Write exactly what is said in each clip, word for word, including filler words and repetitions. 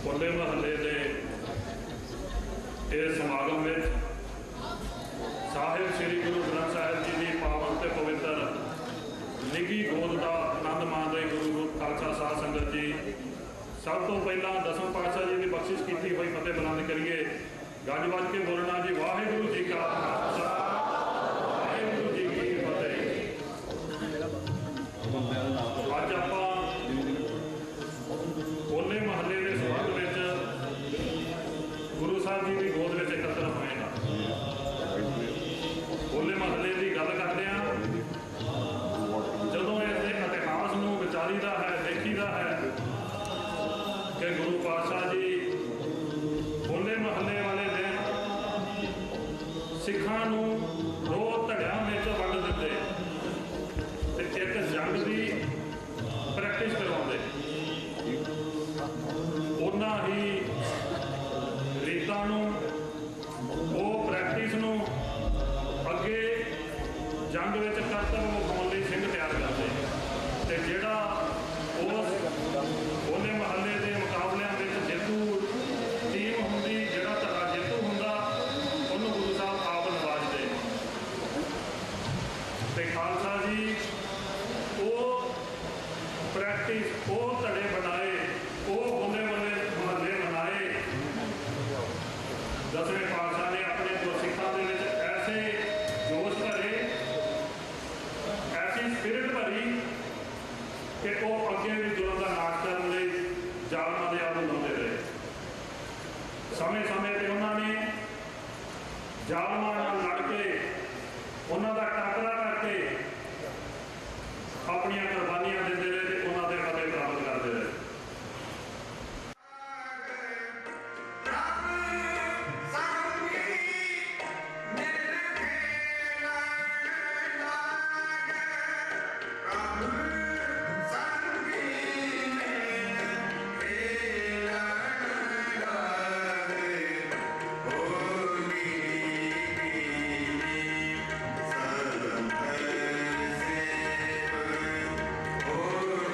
होले महल्ले के इस समागम में साहिब श्री गुरु ग्रंथ साहिब जी की पावन ते पवित्र निगी गोद का आनंद माणते गुरु खालसा साध संगत जी। सब तो पहला दसम पातशाह जी की बख्शिश की हुई फतेह बुलंद करिए। गज बज के बोलना जी वाहिगुरू जी का खालसा वाहिगुरू जी की फतेह। अज आप होले महल्ले के संबंध में गुरु साहब जी की गोद में एकत्र होए हैं। होले महल्ले की गल करते हैं, जदों इसके इतिहास को विचारीदा है, देखीदा है कि गुरु पातशाह जी होले महल्ले वाले दिन सिखां नूं दो धड़ियां में वंड दिते ते एक जंग की प्रैक्टिस करवाते। उन्ना ही रीतां नूं वो प्रैक्टिस नूं अगे जंग विच करतब विखाउण लई सिंह तैयार करते ते जिहड़ा उस होले महल्ले के मुकाबलिਆਂ ਵਿੱਚ जेतू टीम हुंदी, जिहड़ा धड़ा जेतू हुंदा उहनूं गुरु साहब आप नवाजते ते खालसा जी वो प्रैक्टिस वो धड़े बनाए, वो होले महल्ले बनाए। दसवें पातशाह ने अपने गुरसिखां दे विच ऐसे जोश भरे, ऐसी स्पिरिट भरी कि वो अगे भी जुल्म का नाश करने लई जालमां दे आगू लाउंदे रहे। समय समय पर उन्होंने जालमां नाल लड़ के उन्हां दा टाकरा करके अपनियां कुर्बानियां दिंदे रहे ते उन्हां दे फतेह प्राप्त करते रहे। Oh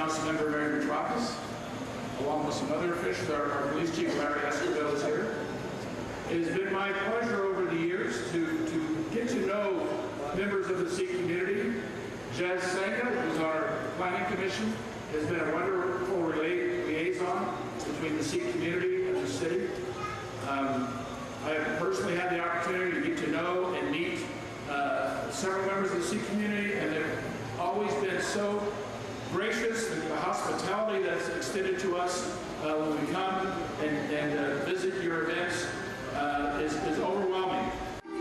Councilmember Mary Petrakis, along with some other officials. Our, our police chief, Larry Escobar, is here. It has been my pleasure over the years to, to get to know members of the Sikh community. Jazz Senga, who's on our planning commission, has been a wonderful lia- liaison between the Sikh community and the city. Um, I have personally had the opportunity to get to know and meet uh, several members of the Sikh community, and they've always been so gracious. The hospitality that's extended to us uh, when we come and, and uh, visit your events uh, is, is overwhelming.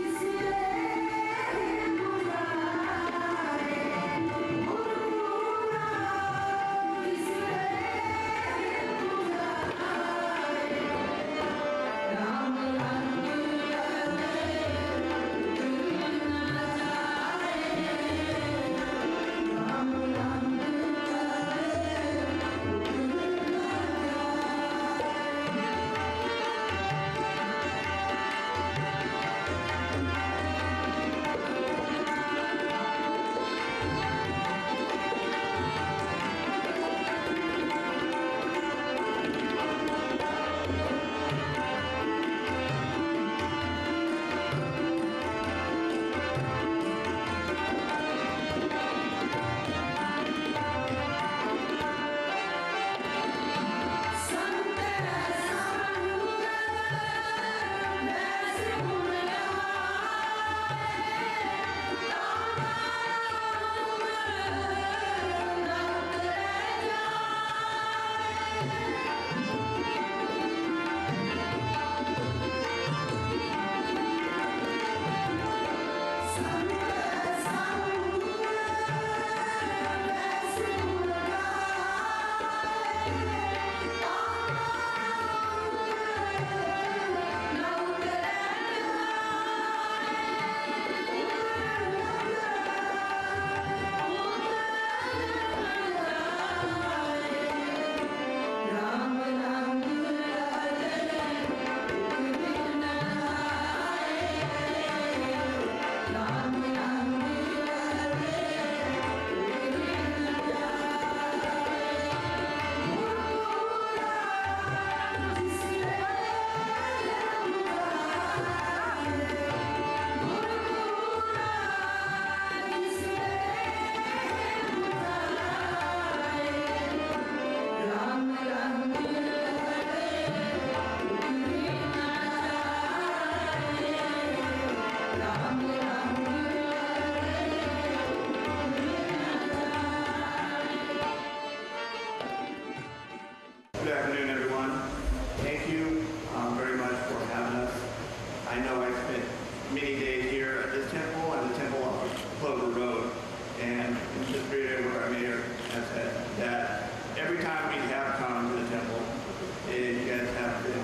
Good afternoon, everyone. Thank you um, very much for having us. I know I spent many days here at this temple and the temple on Clover Road, and in this period where our mayor has said that every time we have come to the temple, it, you guys have been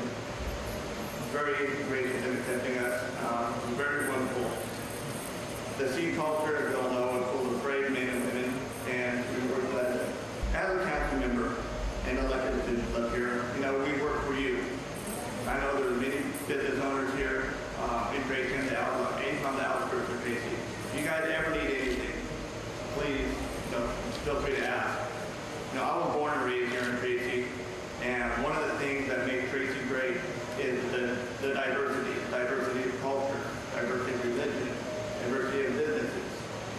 very gracious in accepting us. Um, very wonderful. The Sikh culture, as we all know, is full of brave men and women, and we were glad that as a council member and elected officials up here, you know, we work for you. I know there are many business owners here uh, in Tracy and the out- and on the outskirts of Tracy. If you guys ever need anything, please, you know, feel free to ask. You know, I was born and raised here in Tracy, and one of the things that makes Tracy great is the, the diversity, diversity of culture, diversity of religion, diversity of businesses.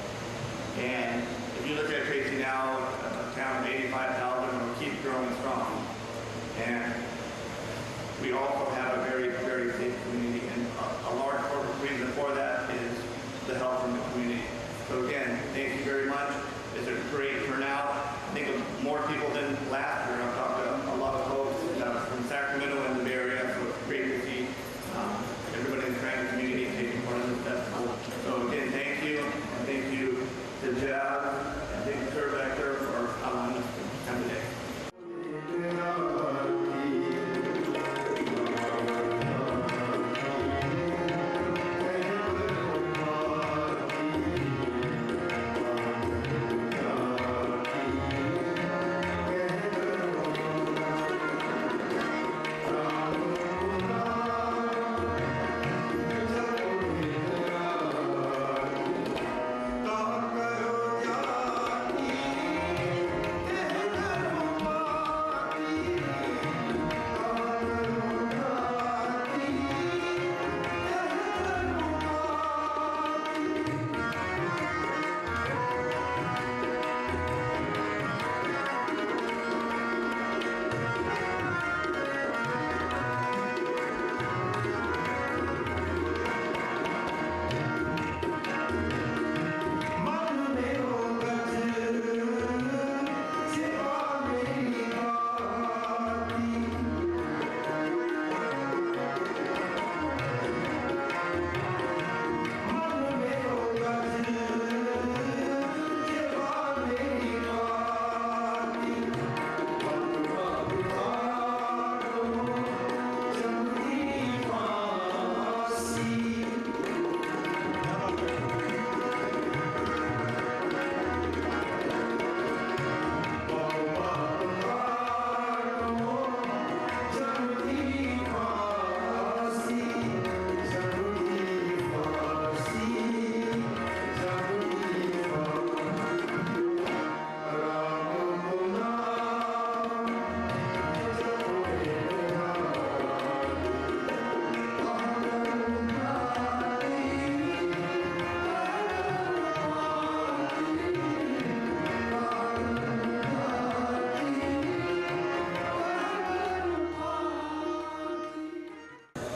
And if you look at Tracy now, a town of eighty-five thousand, and we keep growing strong. And we also have a very, very safe community, and a, a large reason for that is the help from the community. So again, thank you very much. It's a great turnout. I think of more people than last year. I've talked to a lot of folks uh, from Sacramento and the Bay Area, so it's great to see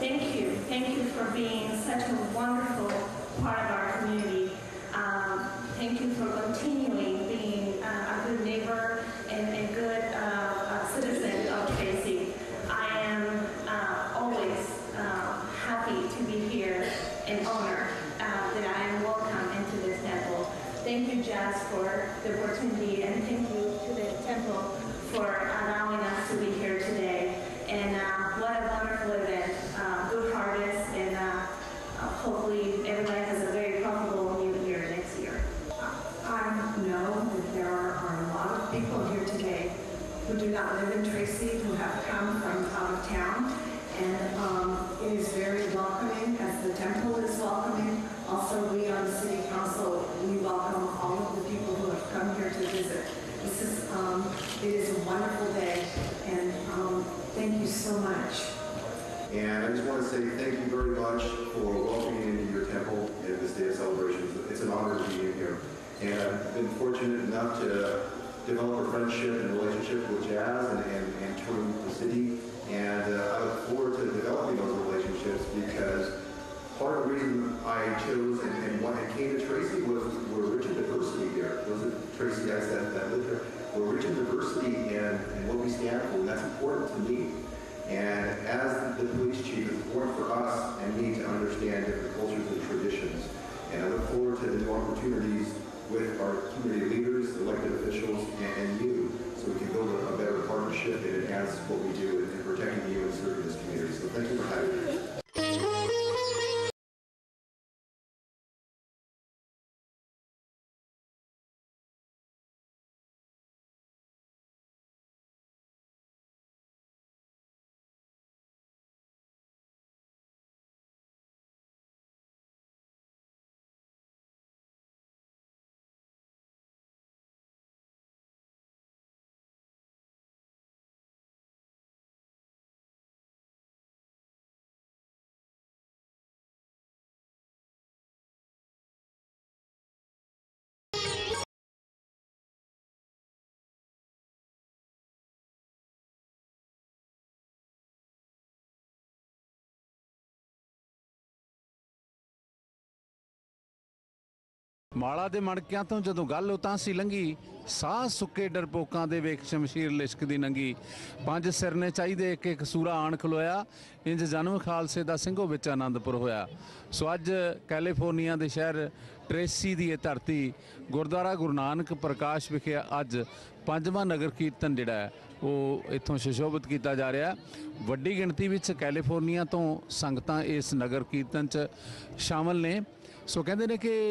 thank you. Thank you for being such a wonderful part of our community. Um, thank you for continuing being uh, a good neighbor and a good uh, uh, citizen of Tracy. I am uh, always uh, happy to be here and honored uh, that I am welcome into this temple. Thank you, Jazz, for the opportunity, and thank you to the temple for allowing us to be here today. And uh, what a wonderful event, uh, good harvest, and uh, uh, hopefully everybody has a very profitable new year next year. I know that there are, are a lot of people here today who do not live in Tracy, who have come from out of town, and um, it is very welcoming, as the temple is welcoming. Also, we on the City Council, we welcome all of the people who have come here to visit. This is, um, it is a wonderful day, and um, thank you so much. And I just want to say thank you very much for welcoming me into your temple in this day of celebration. It's an honor to be in here. And I've been fortunate enough to develop a friendship and relationship with Jazz and, and, and touring the city. And uh, I look forward to developing those relationships, because part of the reason I chose and, and why I came to Tracy was we're rich in diversity here. Those are Tracy guys that, that live here. We're rich in diversity and, and what we stand for, and that's important to me. And as the police chief, it's important for us and me to understand different cultures and traditions. And I look forward to the new opportunities with our community leaders, elected officials, and, and you, so we can build a, a better partnership and enhance what we do in, in protecting you and serving this community. So thank you for having me. ਮਾਲਾ ਦੇ ਮਣਕਿਆਂ ਤੋਂ ਜਦੋਂ ਗੱਲ ਉਤਾਂ ਸੀ ਲੰਗੀ, ਸਾਹ ਸੁੱਕੇ ਡਰਪੋਕਾਂ ਦੇ ਵੇਖ ਸ਼ਮਸ਼ੀਰ ਲਿਸ਼ਕਦੀ ਨੰਗੀ। ਪੰਜ ਸਿਰ ਨੇ ਚਾਹੀਦੇ ਇੱਕ ਇੱਕ ਸੂਰਾ ਆਣ ਖਲੋਇਆ, ਇੰਜ ਜਨਮ ਖਾਲਸੇ ਦਾ ਸਿੰਘੋ ਵਿੱਚ ਆਨੰਦਪੁਰ ਹੋਇਆ। ਸੋ ਅੱਜ ਕੈਲੀਫੋਰਨੀਆ ਦੇ ਸ਼ਹਿਰ ਟ੍ਰੇਸੀ ਦੀ ਇਹ ਧਰਤੀ ਗੁਰਦੁਆਰਾ ਗੁਰੂ ਨਾਨਕ ਪ੍ਰਕਾਸ਼ ਵਿਖੇ ਅੱਜ ਪੰਜਵਾਂ ਨਗਰ ਕੀਰਤਨ ਜਿਹੜਾ ਹੈ ਉਹ ਇੱਥੋਂ ਸੁਸ਼ੋਭਿਤ ਕੀਤਾ ਜਾ ਰਿਹਾ। ਵੱਡੀ ਗਿਣਤੀ ਵਿੱਚ ਕੈਲੀਫੋਰਨੀਆ ਤੋਂ ਸੰਗਤਾਂ ਇਸ ਨਗਰ ਕੀਰਤਨ 'ਚ ਸ਼ਾਮਲ ਨੇ। ਸੋ ਕਹਿੰਦੇ ਨੇ ਕਿ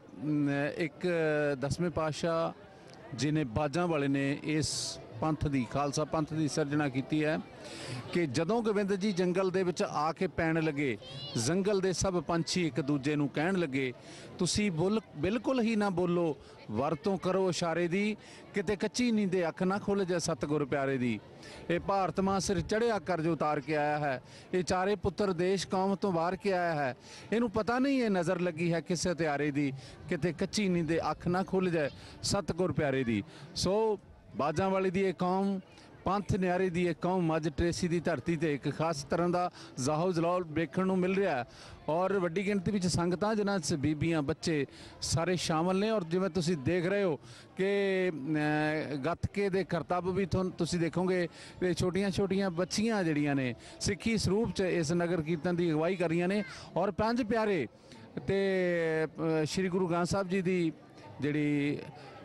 ਇੱਕ ਦਸਵੇਂ ਪਾਤਸ਼ਾਹ ਜੀ ਨੇ ਬਾਜਾਂ ਵਾਲੇ ਨੇ ਇਸ ਪੰਥ ਦੀ, ਖਾਲਸਾ ਪੰਥ ਦੀ ਸਿਰਜਣਾ ਕੀਤੀ ਹੈ ਕਿ ਜਦੋਂ ਗੋਬਿੰਦ ਜੀ ਜੰਗਲ ਦੇ ਵਿੱਚ ਆ ਕੇ ਪੈਣ ਲੱਗੇ, ਜੰਗਲ ਦੇ ਸਭ ਪੰਛੀ ਇੱਕ ਦੂਜੇ ਨੂੰ ਕਹਿਣ ਲੱਗੇ, ਤੁਸੀਂ ਬੁੱਲ ਬਿਲਕੁਲ ਹੀ ਨਾ ਬੋਲੋ, ਵਰਤੋਂ ਕਰੋ ਇਸ਼ਾਰੇ ਦੀ, ਕਿਤੇ ਕੱਚੀ ਨੀਂਦੇ ਅੱਖ ਨਾ ਖੁੱਲ੍ਹ ਜਾਏ ਸਤਿਗੁਰ ਪਿਆਰੇ ਦੀ। ਇਹ ਭਾਰਤ ਮਾਂ ਸਿਰ ਚੜ੍ਹਿਆ ਕਰਜ਼ ਉਤਾਰ ਕੇ ਆਇਆ ਹੈ, ਇਹ ਚਾਰੇ ਪੁੱਤਰ ਦੇਸ਼ ਕੌਮ ਤੋਂ ਵਾਰ ਕੇ ਆਇਆ ਹੈ। ਇਹਨੂੰ ਪਤਾ ਨਹੀਂ ਇਹ ਨਜ਼ਰ ਲੱਗੀ ਹੈ ਕਿਸੇ ਹਥਿਆਰੇ ਦੀ, ਕਿਤੇ ਕੱਚੀ ਨੀਂਦੇ ਅੱਖ ਨਾ ਖੁੱਲ੍ਹ ਜਾਏ ਸਤਿਗੁਰ ਪਿਆਰੇ ਦੀ। ਸੋ ਬਾਜਾਂ ਵਾਲੀ ਦੀ ਇਹ ਕੌਮ, ਪੰਥ ਨਿਆਰੇ ਦੀ ਇਹ ਕੌਮ ਅੱਜ ਟ੍ਰੇਸੀ ਦੀ ਧਰਤੀ ਤੇ ਇੱਕ ਖਾਸ ਤਰ੍ਹਾਂ ਦਾ ਜ਼ਾਹੋ ਜਲਾਲ ਵੇਖਣ ਨੂੰ ਮਿਲ ਰਿਹਾ। ਔਰ ਵੱਡੀ ਗਿਣਤੀ ਵਿੱਚ ਸੰਗਤਾਂ ਜਿਨ੍ਹਾਂ 'ਚ ਬੀਬੀਆਂ ਬੱਚੇ ਸਾਰੇ ਸ਼ਾਮਲ ਨੇ। ਔਰ ਜਿਵੇਂ ਤੁਸੀਂ ਦੇਖ ਰਹੇ ਹੋ ਕਿ ਗੱਤਕੇ ਦੇ ਕਰਤੱਵ ਵੀ ਤੁਹਾਨੂੰ ਤੁਸੀਂ ਦੇਖੋਗੇ ਕਿ ਛੋਟੀਆਂ ਛੋਟੀਆਂ ਬੱਚੀਆਂ ਜਿਹੜੀਆਂ ਨੇ ਸਿੱਖੀ ਸਰੂਪ 'ਚ ਇਸ ਨਗਰ ਕੀਰਤਨ ਦੀ ਅਗਵਾਈ ਕਰ ਰਹੀਆਂ ਨੇ। ਔਰ ਪੰਜ ਪਿਆਰੇ ਤੇ ਸ਼੍ਰੀ ਗੁਰੂ ਗ੍ਰੰਥ ਸਾਹਿਬ ਜੀ ਦੀ ਜਿਹੜੀ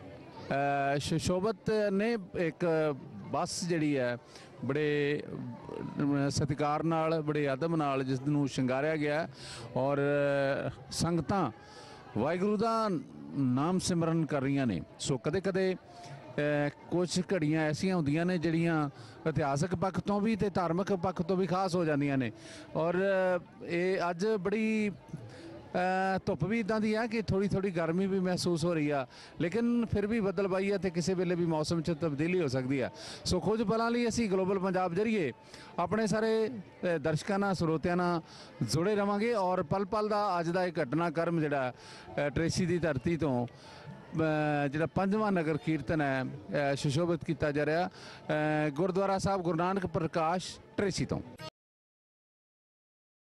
ਸੁਸ਼ੋਭਿਤ ਨੇ ਇੱਕ ਬੱਸ ਜਿਹੜੀ ਹੈ ਬੜੇ ਸਤਿਕਾਰ ਨਾਲ, ਬੜੇ ਅਦਬ ਨਾਲ ਜਿਸ ਨੂੰ ਸ਼ਿੰਗਾਰਿਆ ਗਿਆ। ਔਰ ਸੰਗਤਾਂ ਵਾਹਿਗੁਰੂ ਦਾ ਨਾਮ ਸਿਮਰਨ ਕਰ ਰਹੀਆਂ ਨੇ। ਸੋ ਕਦੇ ਕਦੇ ਕੁਝ ਘੜੀਆਂ ਐਸੀਆਂ ਹੁੰਦੀਆਂ ਨੇ ਜਿਹੜੀਆਂ ਇਤਿਹਾਸਕ ਪੱਖ ਤੋਂ ਵੀ ਅਤੇ ਧਾਰਮਿਕ ਪੱਖ ਤੋਂ ਵੀ ਖਾਸ ਹੋ ਜਾਂਦੀਆਂ ਨੇ। ਔਰ ਇਹ ਅੱਜ ਬੜੀ ਧੁੱਪ ਵੀ ਇੱਦਾਂ ਦੀ ਹੈ ਕਿ ਥੋੜ੍ਹੀ ਥੋੜ੍ਹੀ ਗਰਮੀ ਵੀ ਮਹਿਸੂਸ ਹੋ ਰਹੀ ਆ, ਲੇਕਿਨ ਫਿਰ ਵੀ ਬੱਦਲਬਾਈ ਹੈ ਅਤੇ ਕਿਸੇ ਵੇਲੇ ਵੀ ਮੌਸਮ 'ਚ ਤਬਦੀਲੀ ਹੋ ਸਕਦੀ ਆ। ਸੋ ਕੁਝ ਪਲਾਂ ਲਈ ਅਸੀਂ ਗਲੋਬਲ ਪੰਜਾਬ ਜ਼ਰੀਏ ਆਪਣੇ ਸਾਰੇ ਦਰਸ਼ਕਾਂ ਨਾਲ, ਸਰੋਤਿਆਂ ਨਾਲ ਜੁੜੇ ਰਹਾਂਗੇ। ਔਰ ਪਲ ਪਲ ਦਾ ਅੱਜ ਦਾ ਇਹ ਘਟਨਾਕ੍ਰਮ ਜਿਹੜਾ ਟ੍ਰੇਸੀ ਦੀ ਧਰਤੀ ਤੋਂ ਜਿਹੜਾ ਪੰਜਵਾਂ ਨਗਰ ਕੀਰਤਨ ਹੈ ਸੁਸ਼ੋਭਿਤ ਕੀਤਾ ਜਾ ਰਿਹਾ ਗੁਰਦੁਆਰਾ ਸਾਹਿਬ ਗੁਰੂ ਨਾਨਕ ਪ੍ਰਕਾਸ਼ ਟ੍ਰੇਸੀ ਤੋਂ।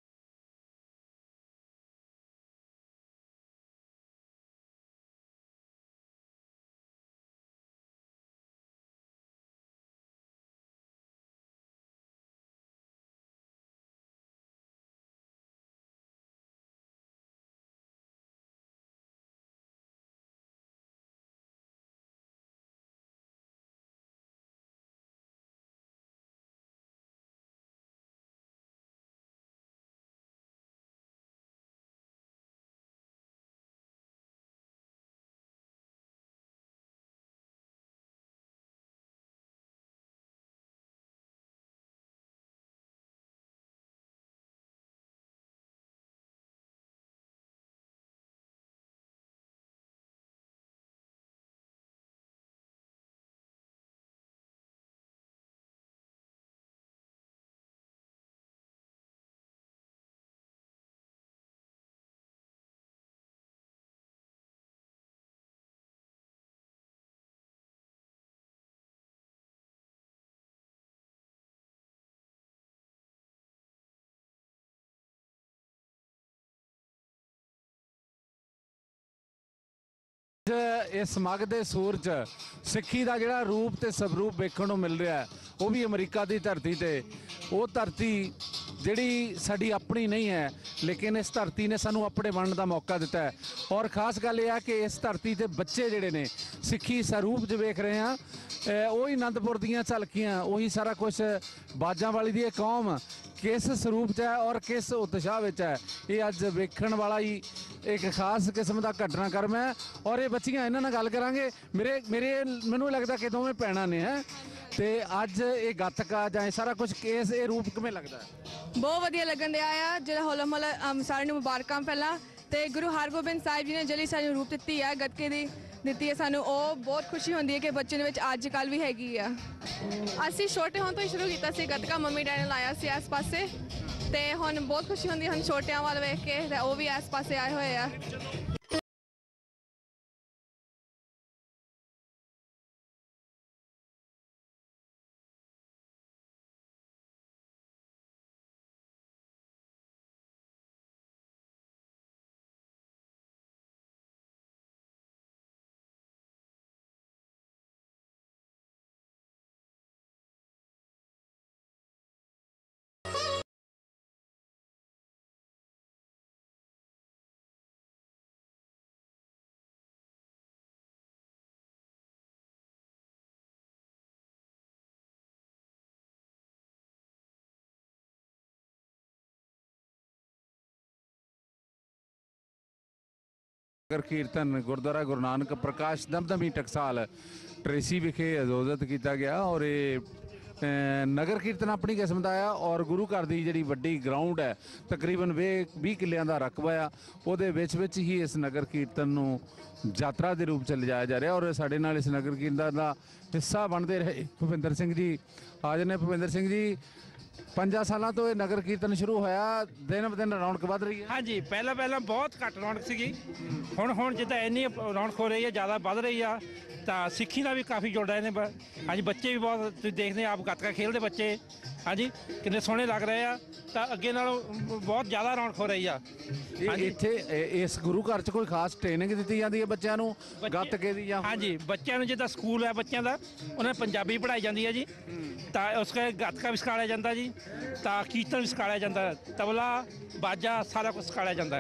इस मगदे सूर च सिੱਖੀ ਦਾ ਜਿਹੜਾ ਰੂਪ ਤੇ ਸਵਰੂਪ ਵੇਖਣ ਨੂੰ ਮਿਲ ਰਿਹਾ ਉਹ ਵੀ ਅਮਰੀਕਾ ਦੀ ਧਰਤੀ ਤੇ। ਉਹ ਧਰਤੀ ਜਿਹੜੀ ਸਾਡੀ ਆਪਣੀ ਨਹੀਂ ਹੈ, ਲੇਕਿਨ ਇਸ ਧਰਤੀ ਨੇ ਸਾਨੂੰ ਆਪਣੇ ਬਣਨ ਦਾ ਮੌਕਾ ਦਿੱਤਾ ਹੈ। ਔਰ ਖਾਸ ਗੱਲ ਇਹ ਹੈ ਕਿ ਇਸ ਧਰਤੀ ਤੇ ਬੱਚੇ ਜਿਹੜੇ ਨੇ ਸਿੱਖੀ ਸਰੂਪ 'ਚ ਵੇਖ ਰਹੇ ਹਾਂ, ਉਹੀ ਅਨੰਦਪੁਰ ਦੀਆਂ ਝਲਕੀਆਂ, ਉਹੀ ਸਾਰਾ ਕੁਛ ਬਾਜਾਂ ਵਾਲੀ ਦੀ ਇਹ ਕੌਮ किस स्वरूप च है और किस उत्साह विच है, ये अज वेखण वाला ही एक खास किस्म का घटनाक्रम है। और ये बच्चियां इन्हां नाल गल करांगे। मेरे मेरे मैनूं लगदा कि दोवें भैणां ने है ते अज ये गतका जां सारा कुछ केस ये रूप किवें लगदा है? बहुत वधिया लगन दिया आ जिहड़ा होला महल्ला सारे नूं मुबारकां पहला ते गुरु हरगोबिंद साहिब जी ने ਜਿਹੜੀ ਸਾਨੂੰ ਰੂਪ ਦਿੱਤੀ ਹੈ ਗੱਤਕੇ ਦੀ ਦਿੱਤੀ ਹੈ ਸਾਨੂੰ, ਉਹ ਬਹੁਤ ਖੁਸ਼ੀ ਹੁੰਦੀ ਹੈ ਕਿ ਬੱਚੇ ਦੇ ਵਿੱਚ ਅੱਜ ਕੱਲ੍ਹ ਵੀ ਹੈਗੀ ਆ। ਅਸੀਂ ਛੋਟੇ ਹੋਣ ਤੋਂ ਹੀ ਸ਼ੁਰੂ ਕੀਤਾ ਸੀ ਗੱਤਕਾ, ਮੰਮੀ ਡੈਡੀ ਨੇ ਲਾਇਆ ਸੀ ਇਸ ਪਾਸੇ ਤੇ ਹੁਣ ਬਹੁਤ ਖੁਸ਼ੀ ਹੁੰਦੀ ਹੁਣ ਛੋਟਿਆਂ ਵੱਲ ਵੇਖ ਕੇ ਤੇ ਉਹ ਵੀ ਇਸ ਪਾਸੇ ਆਏ ਹੋਏ ਆ। नगर कीर्तन गुरुद्वारा गुरु नानक प्रकाश दमदमी टकसाल ट्रेसी विखे आयोजित किया गया और ये नगर कीर्तन अपनी किस्म का है और गुरु घर की जी वड्डी ग्राउंड है तकरीबन वे भी किलियां का रकबा आ उहदे विच विच ही इस नगर कीर्तन नूं यात्रा के रूप च लिजाया जा रहा और साडे नाल इस नगर कीर्तन का हिस्सा बनते रहे भुपिंदर सिंह जी आज ने। भुपिंदर सिंह जी पंजा सालों तो ये नगर कीर्तन शुरू होया दिन ब दिन रौनक वध रही है? हाँ जी, पहला पहला बहुत घट रौनक सी हुण हुण जिद्दां इन्नी रौनक हो रही है ज़्यादा वध रही है तो सिक्खी का भी काफ़ी जुड़ रहे हैं। हाँ जी, बच्चे भी बहुत तुसीं देखते आप गतका खेलते बच्चे हाँ जी कितने सोहने लग रहे हैं तो अगे नालों बहुत ज़्यादा रौनक हो रही है। हाँ जी, इत्थे इस गुरु घर च कोई खास ट्रेनिंग दी जाती है बच्चों नूं गतके दी? हाँ जी, बच्चों जिद्दां स्कूल है बच्चों का उन्हें पंजाबी पढ़ाई जाती है जी तो उसके गतका भी सिखाया जाता जी तो कीर्तन भी सिखाया जाता है, तबला बाजा सारा कुछ सिखाया जाता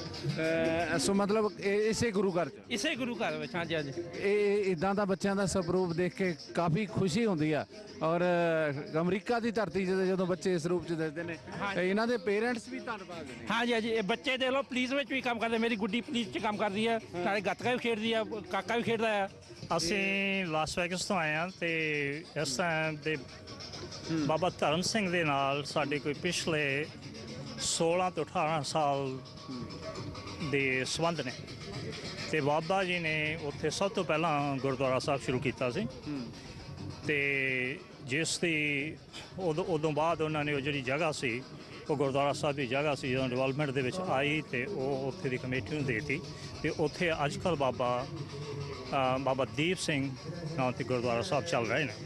है। सो मतलब इसे गुरु घर च इसे गुरु घर में? हाँ जी हाँ जी, इदां दा बच्चों का स्वरूप देख के काफ़ी खुशी होती है और अमरीका की धरती जो बच्चे इस रूप च देखते हैं इन्हां दे पेरेंट्स भी धन्नवाद ने। हाँ जी हाँ जी, ये बच्चे देख लो पुलिस में भी काम करते, मेरी गुड्डी पुलिस च काम कर रही है, नाले गतका भी खेडदी है, काका भी खेडदा है। ਅਸੀਂ ਲਾਸ ਵੈਗਸ ਤੋਂ ਆਏ ਹਾਂ ਤੇ ਇਸ ਟਾਈਮ ਦੇ ਬਾਬਾ ਧਰਮ ਸਿੰਘ ਦੇ ਨਾਲ ਸਾਡੇ ਕੋਈ ਪਿਛਲੇ ਸੋਲਾਂ ਤੋਂ ਅਠਾਰਾਂ ਸਾਲ ਦੇ ਸੰਬੰਧ ਨੇ ਤੇ ਬਾਬਾ ਜੀ ਨੇ ਉੱਥੇ ਸਭ ਤੋਂ ਪਹਿਲਾਂ ਗੁਰਦੁਆਰਾ ਸਾਹਿਬ ਸ਼ੁਰੂ ਕੀਤਾ ਸੀ ਤੇ ਜਿਸ ਦੀ ਉਦੋਂ ਉਦੋਂ ਬਾਅਦ ਉਹਨਾਂ ਨੇ ਉਹ ਜਿਹੜੀ ਜਗ੍ਹਾ ਸੀ ਉਹ ਗੁਰਦੁਆਰਾ ਸਾਹਿਬ ਦੀ ਜਗ੍ਹਾ ਸੀ ਜਦੋਂ ਡਿਵੈਲਪਮੈਂਟ ਦੇ ਵਿੱਚ ਆਈ ਤੇ ਉਹ ਉੱਥੇ ਦੀ ਕਮੇਟੀ ਨੂੰ ਦੇਤੀ ਤੇ ਉੱਥੇ ਅੱਜ ਕੱਲ੍ਹ ਬਾਬਾ ਬਾਬਾ ਦੀਪ ਸਿੰਘ ਨਾਂ ਤੇ ਗੁਰਦੁਆਰਾ ਸਾਹਿਬ ਚੱਲ ਰਹੇ ਨੇ।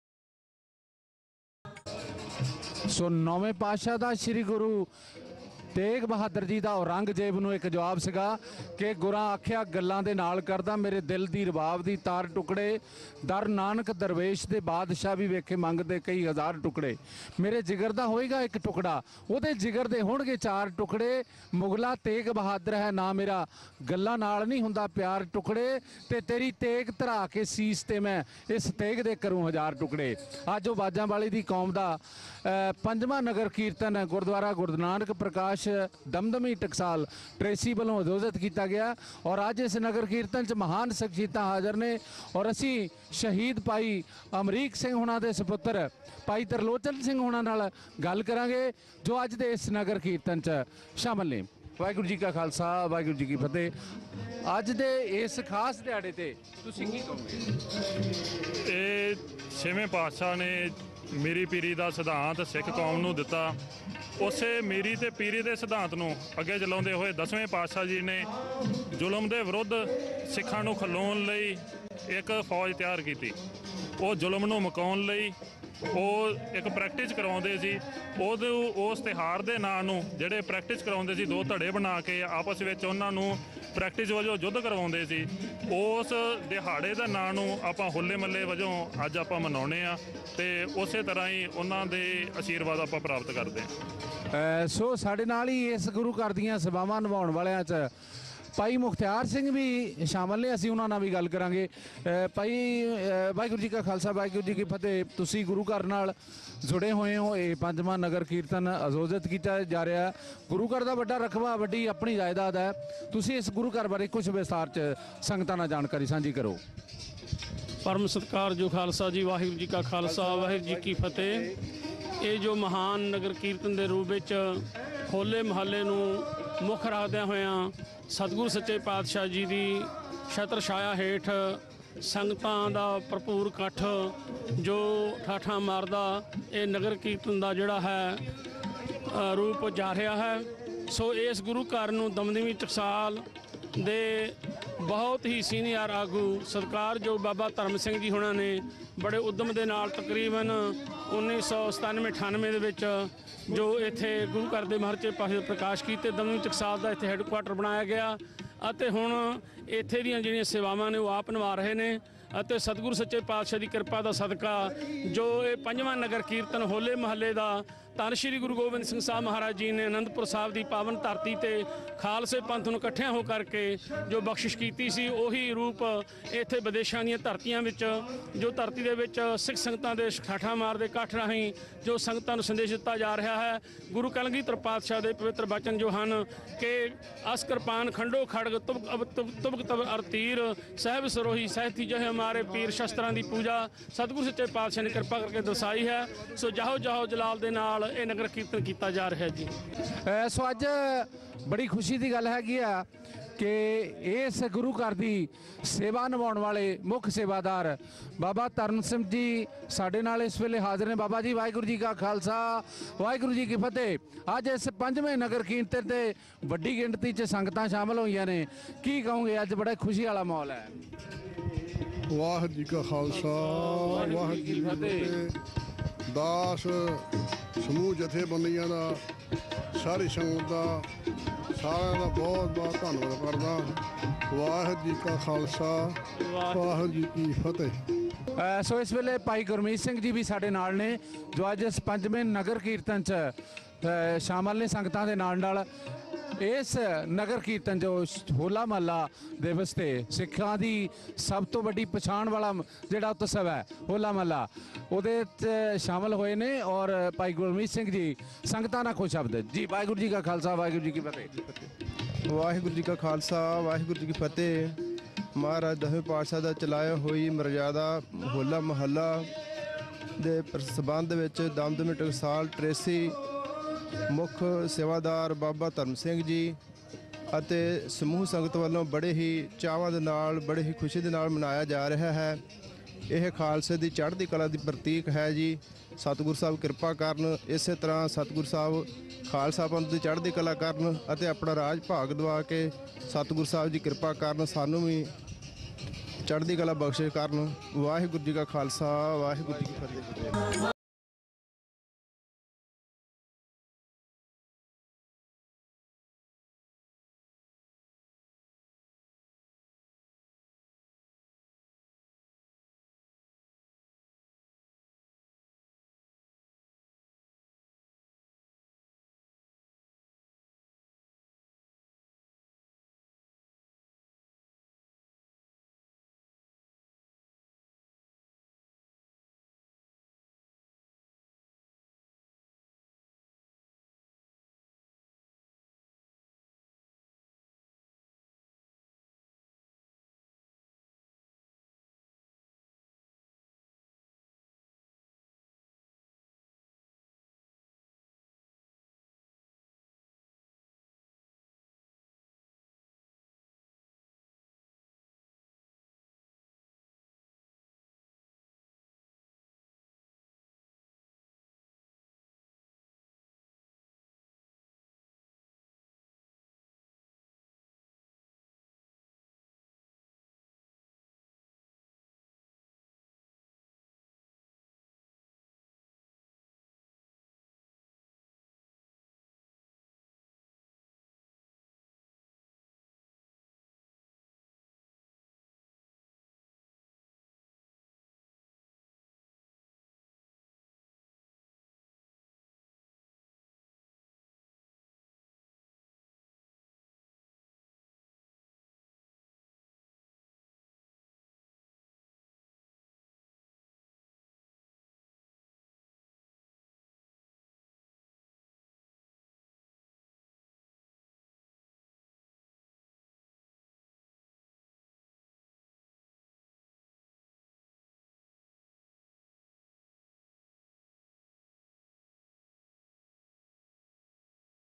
सो नौवें पातशाह का श्री गुरु ਤੇਗ ਬਹਾਦਰ ਜੀ ਦਾ ਔਰੰਗਜ਼ੇਬ ਨੂੰ ਇੱਕ ਜਵਾਬ ਸੀਗਾ ਕਿ ਗੁਰਾਂ ਆਖਿਆ ਗੱਲਾਂ ਦੇ ਨਾਲ ਕਰਦਾ ਮੇਰੇ ਦਿਲ ਦੀ ਰਬਾਬ ਦੀ ਤਾਰ ਟੁਕੜੇ ਦਰ ਨਾਨਕ ਦਰਵੇਸ਼ ਦੇ ਬਾਦਸ਼ਾਹ ਵੀ ਵੇਖੇ ਮੰਗਦੇ ਕਈ ਹਜ਼ਾਰ ਟੁਕੜੇ ਮੇਰੇ ਜਿਗਰ ਦਾ ਹੋਏਗਾ ਇੱਕ ਟੁਕੜਾ ਉਹਦੇ ਜਿਗਰ ਦੇ ਹੋਣਗੇ ਚਾਰ ਟੁਕੜੇ ਮੁਗਲਾ ਤੇਗ ਬਹਾਦਰ ਹੈ ਨਾ ਮੇਰਾ ਗੱਲਾਂ ਨਾਲ ਨਹੀਂ ਹੁੰਦਾ ਪਿਆਰ ਟੁਕੜੇ ਤੇ ਤੇਰੀ ਤੇਗ ਧਰਾ ਕੇ ਸੀਸ ਤੇ ਮੈਂ ਇਸ ਤੇਗ ਦੇ ਕਰੂੰ ਹਜ਼ਾਰ ਟੁਕੜੇ। ਅੱਜ ਉਹ ਬਾਜਾਂ ਵਾਲੀ ਦੀ ਕੌਮ ਦਾ ਪੰਜਵਾਂ ਨਗਰ ਕੀਰਤਨ ਗੁਰਦੁਆਰਾ ਗੁਰੂ ਨਾਨਕ ਪ੍ਰਕਾਸ਼ ਦਮਦਮੀ ਟਕਸਾਲ ਟ੍ਰੇਸੀ ਵੱਲੋਂ ਆਯੋਜਿਤ ਕੀਤਾ ਗਿਆ ਔਰ ਅੱਜ ਇਸ ਨਗਰ ਕੀਰਤਨ 'ਚ ਮਹਾਨ ਸ਼ਖਸੀਅਤਾਂ ਹਾਜ਼ਰ ਨੇ ਔਰ ਅਸੀਂ ਸ਼ਹੀਦ ਭਾਈ ਅਮਰੀਕ ਸਿੰਘ ਹੁਣਾਂ ਦੇ ਸੁਪੁੱਤਰ ਭਾਈ ਤਰਲੋਚਨ ਸਿੰਘ ਹੁਣਾਂ ਨਾਲ ਗੱਲ ਕਰਾਂਗੇ ਜੋ ਅੱਜ ਦੇ ਇਸ ਨਗਰ ਕੀਰਤਨ 'ਚ ਸ਼ਾਮਲ ਨੇ। ਵਾਹਿਗੁਰੂ ਜੀ ਕਾ ਖਾਲਸਾ ਵਾਹਿਗੁਰੂ ਜੀ ਕੀ ਫਤਿਹ। ਅੱਜ ਦੇ ਇਸ ਖਾਸ ਦਿਹਾੜੇ ਤੇ ਤੁਸੀਂ ਕੀ ਕਹੋਗੇ? ਇਹ ਛੇਵੇਂ ਪਾਤਸ਼ਾਹ ਨੇ ਮੇਰੀ ਪੀਰੀ ਦਾ ਸਿਧਾਂਤ ਸਿੱਖ ਕੌਮ ਨੂੰ ਦਿੱਤਾ। ਉਸੇ ਮੇਰੀ ਤੇ ਪੀਰੀ ਦੇ ਸਿਧਾਂਤ ਨੂੰ ਅੱਗੇ ਚਲਾਉਂਦੇ ਹੋਏ ਦਸਵੇਂ ਪਾਤਸ਼ਾਹ ਜੀ ਨੇ ਜ਼ੁਲਮ ਦੇ ਵਿਰੁੱਧ ਸਿੱਖਾਂ ਨੂੰ ਖਲੋਣ ਲਈ ਇੱਕ ਫੌਜ ਤਿਆਰ ਕੀਤੀ। ਉਹ ਜ਼ੁਲਮ ਨੂੰ ਮੁਕਾਉਣ ਲਈ ਉਹ ਇੱਕ ਪ੍ਰੈਕਟਿਸ ਕਰਾਉਂਦੇ ਸੀ। ਉਹਦੇ ਉਸ ਤਿਉਹਾਰ ਦੇ ਨਾਂ ਨੂੰ ਜਿਹੜੇ ਪ੍ਰੈਕਟਿਸ ਕਰਾਉਂਦੇ ਸੀ ਦੋ ਧੜੇ ਬਣਾ ਕੇ ਆਪਸ ਵਿੱਚ ਉਹਨਾਂ ਨੂੰ ਪ੍ਰੈਕਟਿਸ ਵਜੋਂ ਯੁੱਧ ਕਰਵਾਉਂਦੇ ਸੀ। ਉਸ ਦਿਹਾੜੇ ਦਾ ਨਾਂ ਨੂੰ ਆਪਾਂ ਹੋਲੇ ਮੱਲੇ ਵਜੋਂ ਅੱਜ ਆਪਾਂ ਮਨਾਉਂਦੇ ਆ ਤੇ ਉਸੇ ਤਰ੍ਹਾਂ ਹੀ ਉਹਨਾਂ ਦੇ ਆਸ਼ੀਰਵਾਦ ਆਪਾਂ ਪ੍ਰਾਪਤ ਕਰਦੇ ਹਾਂ। ਸੋ ਸਾਡੇ ਨਾਲ ਹੀ ਇਸ ਗੁਰੂ ਘਰ ਦੀਆਂ ਸੇਵਾਵਾਂ ਨਿਭਾਉਣ ਵਾਲਿਆਂ 'ਚ ਭਾਈ ਮੁਖਤਿਆਰ ਸਿੰਘ ਵੀ ਸ਼ਾਮਲ ਨੇ। ਅਸੀਂ ਉਹਨਾਂ ਨਾਲ ਵੀ ਗੱਲ ਕਰਾਂਗੇ। ਭਾਈ ਵਾਹਿਗੁਰੂ ਜੀ ਕਾ ਖਾਲਸਾ ਵਾਹਿਗੁਰੂ ਜੀ ਕੀ ਫਤਿਹ। ਤੁਸੀਂ ਗੁਰੂ ਘਰ ਨਾਲ ਜੁੜੇ ਹੋਏ ਹੋ। ਇਹ ਪੰਜਵਾਂ ਨਗਰ ਕੀਰਤਨ ਆਯੋਜਿਤ ਕੀਤਾ ਜਾ ਰਿਹਾ। ਗੁਰੂ ਘਰ ਦਾ ਵੱਡਾ ਰਕਬਾ ਵੱਡੀ ਆਪਣੀ ਜਾਇਦਾਦ ਹੈ। ਤੁਸੀਂ ਇਸ ਗੁਰੂ ਘਰ ਬਾਰੇ ਕੁਝ ਵਿਸਥਾਰ 'ਚ ਸੰਗਤਾਂ ਨਾਲ ਜਾਣਕਾਰੀ ਸਾਂਝੀ ਕਰੋ। ਪਰਮ ਸਤਿਕਾਰ ਜੋ ਖਾਲਸਾ ਜੀ ਵਾਹਿਗੁਰੂ ਜੀ ਕਾ ਖਾਲਸਾ ਵਾਹਿਗੁਰੂ ਜੀ ਕੀ ਫਤਿਹ। ਇਹ ਜੋ ਮਹਾਨ ਨਗਰ ਕੀਰਤਨ ਦੇ ਰੂਪ ਵਿੱਚ ਹੋਲੇ ਮਹੱਲੇ ਨੂੰ ਮੁੱਖ ਰੱਖਦਿਆਂ ਹੋਇਆਂ ਸਤਿਗੁਰੂ ਸੱਚੇ ਪਾਤਸ਼ਾਹ ਜੀ ਦੀ ਛਤਰ ਛਾਇਆ ਹੇਠ ਸੰਗਤਾਂ ਦਾ ਭਰਪੂਰ ਇਕੱਠ ਜੋ ਠਾਠਾਂ ਮਾਰਦਾ ਇਹ ਨਗਰ ਕੀਰਤਨ ਦਾ ਜਿਹੜਾ ਹੈ ਰੂਪ ਜਾ ਰਿਹਾ ਹੈ। ਸੋ ਇਸ ਗੁਰੂ ਘਰ ਨੂੰ ਦਮਦਮੀ ਟਕਸਾਲ ਦੇ ਬਹੁਤ ਹੀ ਸੀਨੀਅਰ ਆਗੂ ਸਤਿਕਾਰਯੋਗ ਬਾਬਾ ਧਰਮ ਸਿੰਘ ਜੀ ਹੁਣਾਂ ਨੇ ਬੜੇ ਉਦਮ ਦੇ ਨਾਲ ਤਕਰੀਬਨ ਉੱਨੀ ਸੌ ਸਤਾਨਵੇਂ ਅਠਾਨਵੇਂ ਦੇ ਵਿੱਚ ਜੋ ਇੱਥੇ ਗੁਰੂ ਘਰ ਦੇ ਮਹਰਚੇ ਪਾਸੇ ਪ੍ਰਕਾਸ਼ ਕੀਤੇ ਦਮਦਮੀ ਟਕਸਾਲ ਦਾ ਇੱਥੇ ਹੈੱਡਕੁਆਟਰ ਬਣਾਇਆ ਗਿਆ ਅਤੇ ਹੁਣ ਇੱਥੇ ਦੀਆਂ ਜਿਹੜੀਆਂ ਸੇਵਾਵਾਂ ਨੇ ਉਹ ਆਪ ਨਿਭਾ ਰਹੇ ਨੇ ਅਤੇ ਸਤਿਗੁਰੂ ਸੱਚੇ ਪਾਤਸ਼ਾਹ ਦੀ ਕਿਰਪਾ ਦਾ ਸਦਕਾ ਜੋ ਇਹ ਪੰਜਵਾਂ ਨਗਰ ਕੀਰਤਨ ਹੋਲੇ ਮਹੱਲੇ ਦਾ ਧੰਨ ਸ਼੍ਰੀ ਗੁਰੂ ਗੋਬਿੰਦ ਸਿੰਘ ਸਾਹਿਬ ਮਹਾਰਾਜ ਜੀ ਨੇ ਅਨੰਦਪੁਰ ਸਾਹਿਬ ਦੀ ਪਾਵਨ ਧਰਤੀ ਤੇ ਖਾਲਸੇ ਪੰਥ ਨੂੰ ਇਕੱਠਿਆਂ ਹੋ ਕਰਕੇ ਜੋ ਬਖਸ਼ਿਸ਼ ਕੀਤੀ ਸੀ ਉਹੀ ਰੂਪ ਇੱਥੇ ਵਿਦੇਸ਼ਾਂ ਦੀਆਂ ਧਰਤੀਆਂ ਵਿੱਚ ਜੋ ਧਰਤੀ ਦੇ ਵਿੱਚ ਸਿੱਖ ਸੰਗਤਾਂ ਦੇ ਠਾਠਾਂ ਮਾਰਦੇ ਇਕੱਠ ਰਾਹੀਂ ਜੋ ਸੰਗਤਾਂ ਨੂੰ ਸੰਦੇਸ਼ ਦਿੱਤਾ ਜਾ ਰਿਹਾ ਹੈ। ਗੁਰੂ ਕਲਗੀਧਰ ਪਾਤਸ਼ਾਹ ਦੇ ਪਵਿੱਤਰ ਬਚਨ ਜੋ ਹਨ ਕਿ ਅਸ ਕਿਰਪਾਨ ਖੰਡੋ ਖੜਗ ਤੁਬ ਅਬ ਤੁਬ ਤੁਬ ਤਬ ਅਰ ਤੀਰ ਸਾਹਿਬ ਸਰੋਹੀ ਸਹਿਤੀ ਜੋ ਹੈ ਹਮਾਰੇ ਪੀਰ ਸ਼ਸਤਰਾਂ ਦੀ ਪੂਜਾ ਸਤਿਗੁਰੂ ਸੱਚੇ ਪਾਤਸ਼ਾਹ ਨੇ ਕਿਰਪਾ ਕਰਕੇ ਦਰਸਾਈ ਹੈ। ਸੋ ਜਾਹੋ ਜਾਹੋ ਜਲਾਲ ਦੇ ਨਾਲ ਇਹ ਨਗਰ ਕੀਰਤਨ ਕੀਤਾ ਜਾ ਰਿਹਾ ਜੀ। ਸੋ ਅੱਜ ਬੜੀ ਖੁਸ਼ੀ ਦੀ ਗੱਲ ਹੈਗੀ ਆ ਕਿ ਇਸ ਗੁਰੂ ਘਰ ਦੀ ਸੇਵਾ ਨਿਭਾਉਣ ਵਾਲੇ ਮੁੱਖ ਸੇਵਾਦਾਰ ਬਾਬਾ ਧਰਮ ਸਿੰਘ ਜੀ ਸਾਡੇ ਨਾਲ ਇਸ ਵੇਲੇ ਹਾਜ਼ਰ ਨੇ। ਬਾਬਾ ਜੀ ਵਾਹਿਗੁਰੂ ਜੀ ਕਾ ਖਾਲਸਾ ਵਾਹਿਗੁਰੂ ਜੀ ਕੀ ਫਤਿਹ। ਅੱਜ ਇਸ ਪੰਜਵੇਂ ਨਗਰ ਕੀਰਤਨ ਤੇ ਵੱਡੀ ਗਿਣਤੀ 'ਚ ਸੰਗਤਾਂ ਸ਼ਾਮਲ ਹੋਈਆਂ ਨੇ। ਕੀ ਕਹੋਗੇ? ਅੱਜ ਬੜਾ ਖੁਸ਼ੀ ਵਾਲਾ ਮਾਹੌਲ ਹੈ। ਵਾਹਿਗੁਰੂ ਜੀ ਕਾ ਖਾਲਸਾ ਵਾਹਿਗੁਰੂ ਜੀ ਕੀ ਫਤਿਹ। ਦਾਸ ਸਮੂਹ ਜਥੇਬੰਦੀਆਂ ਦਾ ਸਾਰੀ ਸੰਗਤ ਦਾ ਸਾਰਿਆਂ ਦਾ ਬਹੁਤ ਬਹੁਤ ਧੰਨਵਾਦ ਕਰਦਾ। ਵਾਹਿਗੁਰੂ ਜੀ ਕਾ ਖਾਲਸਾ ਵਾਹਿਗੁਰੂ ਜੀ ਕੀ ਫਤਿਹ। ਸੋ ਇਸ ਵੇਲੇ ਭਾਈ ਗੁਰਮੀਤ ਸਿੰਘ ਜੀ ਵੀ ਸਾਡੇ ਨਾਲ ਨੇ ਜੋ ਅੱਜ ਇਸ ਪੰਜਵੇਂ ਨਗਰ ਕੀਰਤਨ 'ਚ ਸ਼ਾਮਲ ਨੇ ਸੰਗਤਾਂ ਦੇ ਨਾਲ ਨਾਲ। ਇਸ ਨਗਰ ਕੀਰਤਨ ਜੋ ਹੋਲਾ ਮਹੱਲਾ ਦਿਵਸ ਤੇ ਸਿੱਖਾਂ ਦੀ ਸਭ ਤੋਂ ਵੱਡੀ ਪਛਾਣ ਵਾਲਾ ਜਿਹੜਾ ਉਤਸਵ ਹੈ ਹੋਲਾ ਮਹੱਲਾ ਉਹਦੇ 'ਚ ਸ਼ਾਮਲ ਹੋਏ ਨੇ ਔਰ ਭਾਈ ਗੁਰਮੀਤ ਸਿੰਘ ਜੀ ਸੰਗਤਾਂ ਨਾਲ ਖੁਸ਼ ਸ਼ਬਦ ਜੀ। ਵਾਹਿਗੁਰੂ ਜੀ ਕਾ ਖਾਲਸਾ ਵਾਹਿਗੁਰੂ ਜੀ ਕੀ ਫਤਿਹ। ਵਾਹਿਗੁਰੂ ਜੀ ਕਾ ਖਾਲਸਾ ਵਾਹਿਗੁਰੂ ਜੀ ਕੀ ਫਤਿਹ। ਮਹਾਰਾਜ ਦਸਵੇਂ ਪਾਤਸ਼ਾਹ ਦਾ ਚਲਾਇਆ ਹੋਈ ਮਰਜ਼ਾਦਾ ਹੋਲਾ ਮਹੱਲਾ ਦੇ ਸੰਬੰਧ ਵਿੱਚ ਦਮਦਮੀ ਟਕਸਾਲ ਟ੍ਰੇਸੀ ਮੁੱਖ ਸੇਵਾਦਾਰ ਬਾਬਾ ਧਰਮ ਸਿੰਘ ਜੀ ਅਤੇ ਸਮੂਹ ਸੰਗਤ ਵੱਲੋਂ ਬੜੇ ਹੀ ਚਾਵਾਂ ਦੇ ਨਾਲ ਬੜੇ ਹੀ ਖੁਸ਼ੀ ਦੇ ਨਾਲ ਮਨਾਇਆ ਜਾ ਰਿਹਾ ਹੈ। ਇਹ ਖਾਲਸੇ ਦੀ ਚੜ੍ਹਦੀ ਕਲਾ ਦੀ ਪ੍ਰਤੀਕ ਹੈ ਜੀ। ਸਤਿਗੁਰੂ ਸਾਹਿਬ ਕਿਰਪਾ ਕਰਨ, ਇਸੇ ਤਰ੍ਹਾਂ ਸਤਿਗੁਰੂ ਸਾਹਿਬ ਖਾਲਸਾ ਪੰਥ ਦੀ ਚੜ੍ਹਦੀ ਕਲਾ ਕਰਨ ਅਤੇ ਆਪਣਾ ਰਾਜ ਭਾਗ ਦਵਾ ਕੇ ਸਤਿਗੁਰੂ ਸਾਹਿਬ ਜੀ ਕਿਰਪਾ ਕਰਨ, ਸਾਨੂੰ ਵੀ ਚੜ੍ਹਦੀ ਕਲਾ ਬਖਸ਼ਿਸ਼ ਕਰਨ। ਵਾਹਿਗੁਰੂ ਜੀ ਕਾ ਖਾਲਸਾ ਵਾਹਿਗੁਰੂ ਜੀ ਕੀ ਫਤਿਹ।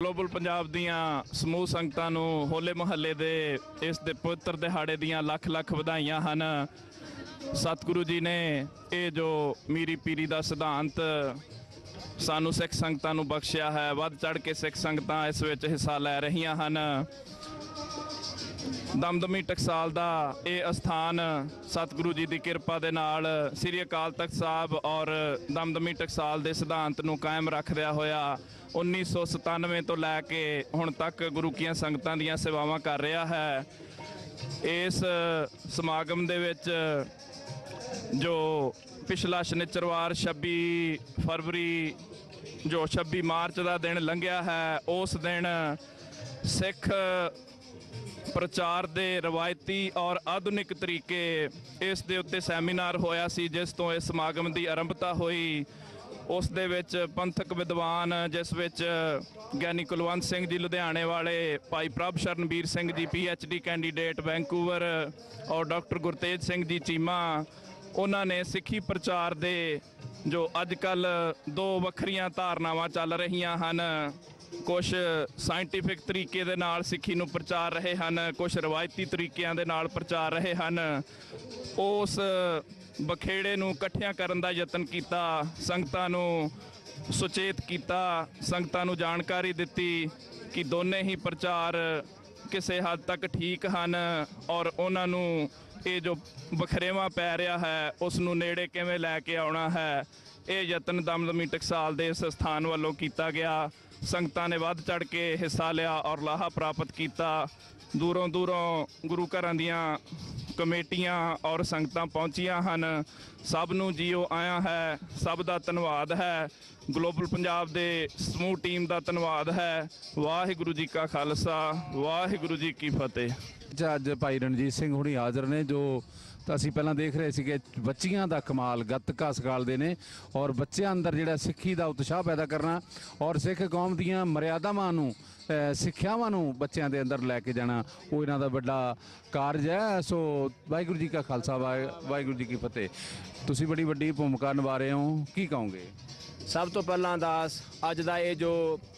ਗਲੋਬਲ ਪੰਜਾਬ ਦੀਆਂ ਸਮੂਹ ਸੰਗਤਾਂ ਨੂੰ ਹੋਲੇ ਮਹੱਲੇ ਦੇ ਇਸ ਦੇ ਪਵਿੱਤਰ ਦਿਹਾੜੇ ਦੀਆਂ ਲੱਖ ਲੱਖ ਵਧਾਈਆਂ ਹਨ। ਸਤਿਗੁਰੂ ਜੀ ਨੇ ਇਹ ਜੋ ਮੀਰੀ ਪੀਰੀ ਦਾ ਸਿਧਾਂਤ ਸਾਨੂੰ ਸਿੱਖ ਸੰਗਤਾਂ ਨੂੰ ਬਖਸ਼ਿਆ ਹੈ। ਵੱਧ ਚੜ੍ਹ ਕੇ ਸਿੱਖ ਸੰਗਤਾਂ ਇਸ ਵਿੱਚ ਹਿੱਸਾ ਲੈ ਰਹੀਆਂ ਹਨ। ਦਮਦਮੀ ਟਕਸਾਲ ਦਾ ਇਹ ਅਸਥਾਨ ਸਤਿਗੁਰੂ ਜੀ ਦੀ ਕਿਰਪਾ ਦੇ ਨਾਲ ਸ੍ਰੀ ਅਕਾਲ ਤਖਤ ਸਾਹਿਬ ਔਰ ਦਮਦਮੀ ਟਕਸਾਲ ਦੇ ਸਿਧਾਂਤ ਨੂੰ ਕਾਇਮ ਰੱਖਦਿਆਂ ਹੋਇਆ ਉੱਨੀ ਸੌ ਸਤਾਨਵੇਂ ਤੋਂ ਲੈ ਕੇ ਹੁਣ ਤੱਕ ਗੁਰੂ ਕੀਆਂ ਸੰਗਤਾਂ ਦੀਆਂ ਸੇਵਾਵਾਂ ਕਰ ਰਿਹਾ ਹੈ। ਇਸ ਸਮਾਗਮ ਦੇ ਵਿੱਚ ਜੋ ਪਿਛਲਾ ਸ਼ਨੀਚਰਵਾਰ ਛੱਬੀ ਫਰਵਰੀ ਜੋ ਛੱਬੀ ਮਾਰਚ ਦਾ ਦਿਨ ਲੰਘਿਆ ਹੈ, ਉਸ ਦਿਨ ਸਿੱਖ ਪ੍ਰਚਾਰ ਦੇ ਰਵਾਇਤੀ ਔਰ ਆਧੁਨਿਕ ਤਰੀਕੇ ਇਸ ਦੇ ਉੱਤੇ ਸੈਮੀਨਾਰ ਹੋਇਆ ਸੀ, ਜਿਸ ਤੋਂ ਇਸ ਸਮਾਗਮ ਦੀ ਆਰੰਭਤਾ ਹੋਈ। ਉਸ ਦੇ ਵਿੱਚ ਪੰਥਕ ਵਿਦਵਾਨ, ਜਿਸ ਵਿੱਚ ਗਿਆਨੀ ਕੁਲਵੰਤ ਸਿੰਘ ਜੀ ਲੁਧਿਆਣੇ ਵਾਲੇ, ਭਾਈ ਪ੍ਰਭ Sharanbir Singh ji P H D candidate Vancouver ਔਰ ਡਾਕਟਰ ਗੁਰਤੇਜ ਸਿੰਘ ਜੀ ਚੀਮਾ, ਉਹਨਾਂ ਨੇ ਸਿੱਖੀ ਪ੍ਰਚਾਰ ਦੇ ਜੋ ਅੱਜ ਕੱਲ੍ਹ ਦੋ ਵੱਖਰੀਆਂ ਧਾਰਨਾਵਾਂ ਚੱਲ ਰਹੀਆਂ ਹਨ, ਕੁਛ ਸਾਇੰਟੀਫਿਕ ਤਰੀਕੇ ਦੇ ਨਾਲ ਸਿੱਖੀ ਨੂੰ ਪ੍ਰਚਾਰ ਰਹੇ ਹਨ, ਕੁਛ ਰਵਾਇਤੀ ਤਰੀਕਿਆਂ ਦੇ ਨਾਲ ਪ੍ਰਚਾਰ ਰਹੇ ਹਨ, ਉਸ ਬਖੇੜੇ ਨੂੰ ਇਕੱਠਿਆਂ ਕਰਨ ਦਾ ਯਤਨ ਕੀਤਾ, ਸੰਗਤਾਂ ਨੂੰ ਸੁਚੇਤ ਕੀਤਾ, ਸੰਗਤਾਂ ਨੂੰ ਜਾਣਕਾਰੀ ਦਿੱਤੀ ਕਿ ਦੋਨੇ ਹੀ ਪ੍ਰਚਾਰ ਕਿਸੇ ਹੱਦ ਤੱਕ ਠੀਕ ਹਨ ਔਰ ਉਹਨਾਂ ਨੂੰ ਇਹ ਜੋ ਵਖਰੇਵਾਂ ਪੈ ਰਿਹਾ ਹੈ ਉਸ ਨੂੰ ਨੇੜੇ ਕਿਵੇਂ ਲੈ ਕੇ ਆਉਣਾ ਹੈ, ਇਹ ਯਤਨ ਦਮਦਮੀ ਟਕਸਾਲ ਦੇ ਇਸ ਸਥਾਨ ਵੱਲੋਂ ਕੀਤਾ ਗਿਆ। ਸੰਗਤਾਂ ਨੇ ਵੱਧ ਚੜ੍ਹ ਕੇ ਹਿੱਸਾ ਲਿਆ ਔਰ ਲਾਹਾ ਪ੍ਰਾਪਤ ਕੀਤਾ। ਦੂਰੋਂ ਦੂਰੋਂ ਗੁਰੂ ਘਰਾਂ ਦੀਆਂ ਕਮੇਟੀਆਂ ਔਰ ਸੰਗਤਾਂ ਪਹੁੰਚੀਆਂ ਹਨ। ਸਭ ਨੂੰ ਜੀਓ ਆਇਆ ਹੈ, ਸਭ ਦਾ ਧੰਨਵਾਦ ਹੈ। ਗਲੋਬਲ ਪੰਜਾਬ ਦੇ ਸਮੂਹ ਟੀਮ ਦਾ ਧੰਨਵਾਦ ਹੈ। ਵਾਹਿਗੁਰੂ ਜੀ ਕਾ ਖਾਲਸਾ, ਵਾਹਿਗੁਰੂ ਜੀ ਕੀ ਫਤਿਹ। ਅੱਜ ਭਾਈ ਰਣਜੀਤ ਸਿੰਘ ਹੁਣੀ ਹਾਜ਼ਰ ਨੇ, ਜੋ ਤਾਂ ਅਸੀਂ ਪਹਿਲਾਂ ਦੇਖ ਰਹੇ ਸੀਗੇ ਬੱਚੀਆਂ ਦਾ ਕਮਾਲ ਗੱਤਕਾ ਸਿਖਾਲਦੇ ਨੇ ਔਰ ਬੱਚਿਆਂ ਅੰਦਰ ਜਿਹੜਾ ਸਿੱਖੀ ਦਾ ਉਤਸ਼ਾਹ ਪੈਦਾ ਕਰਨਾ ਔਰ ਸਿੱਖ ਕੌਮ ਦੀਆਂ ਮਰਿਆਦਾਵਾਂ ਨੂੰ, ਸਿੱਖਿਆਵਾਂ ਨੂੰ ਬੱਚਿਆਂ ਦੇ ਅੰਦਰ ਲੈ ਕੇ ਜਾਣਾ, ਉਹ ਇਹਨਾਂ ਦਾ ਵੱਡਾ ਕਾਰਜ ਹੈ। ਸੋ ਵਾਹਿਗੁਰੂ ਜੀ ਕਾ ਖਾਲਸਾ, ਵਾਹਿਗੁਰੂ ਜੀ ਕੀ ਫਤਿਹ। ਤੁਸੀਂ ਬੜੀ ਵੱਡੀ ਭੂਮਿਕਾ ਨਿਭਾ ਰਹੇ ਹੋ, ਕੀ ਕਹੋਗੇ? ਸਭ ਤੋਂ ਪਹਿਲਾਂ ਦਾਸ ਅੱਜ ਦਾ ਇਹ ਜੋ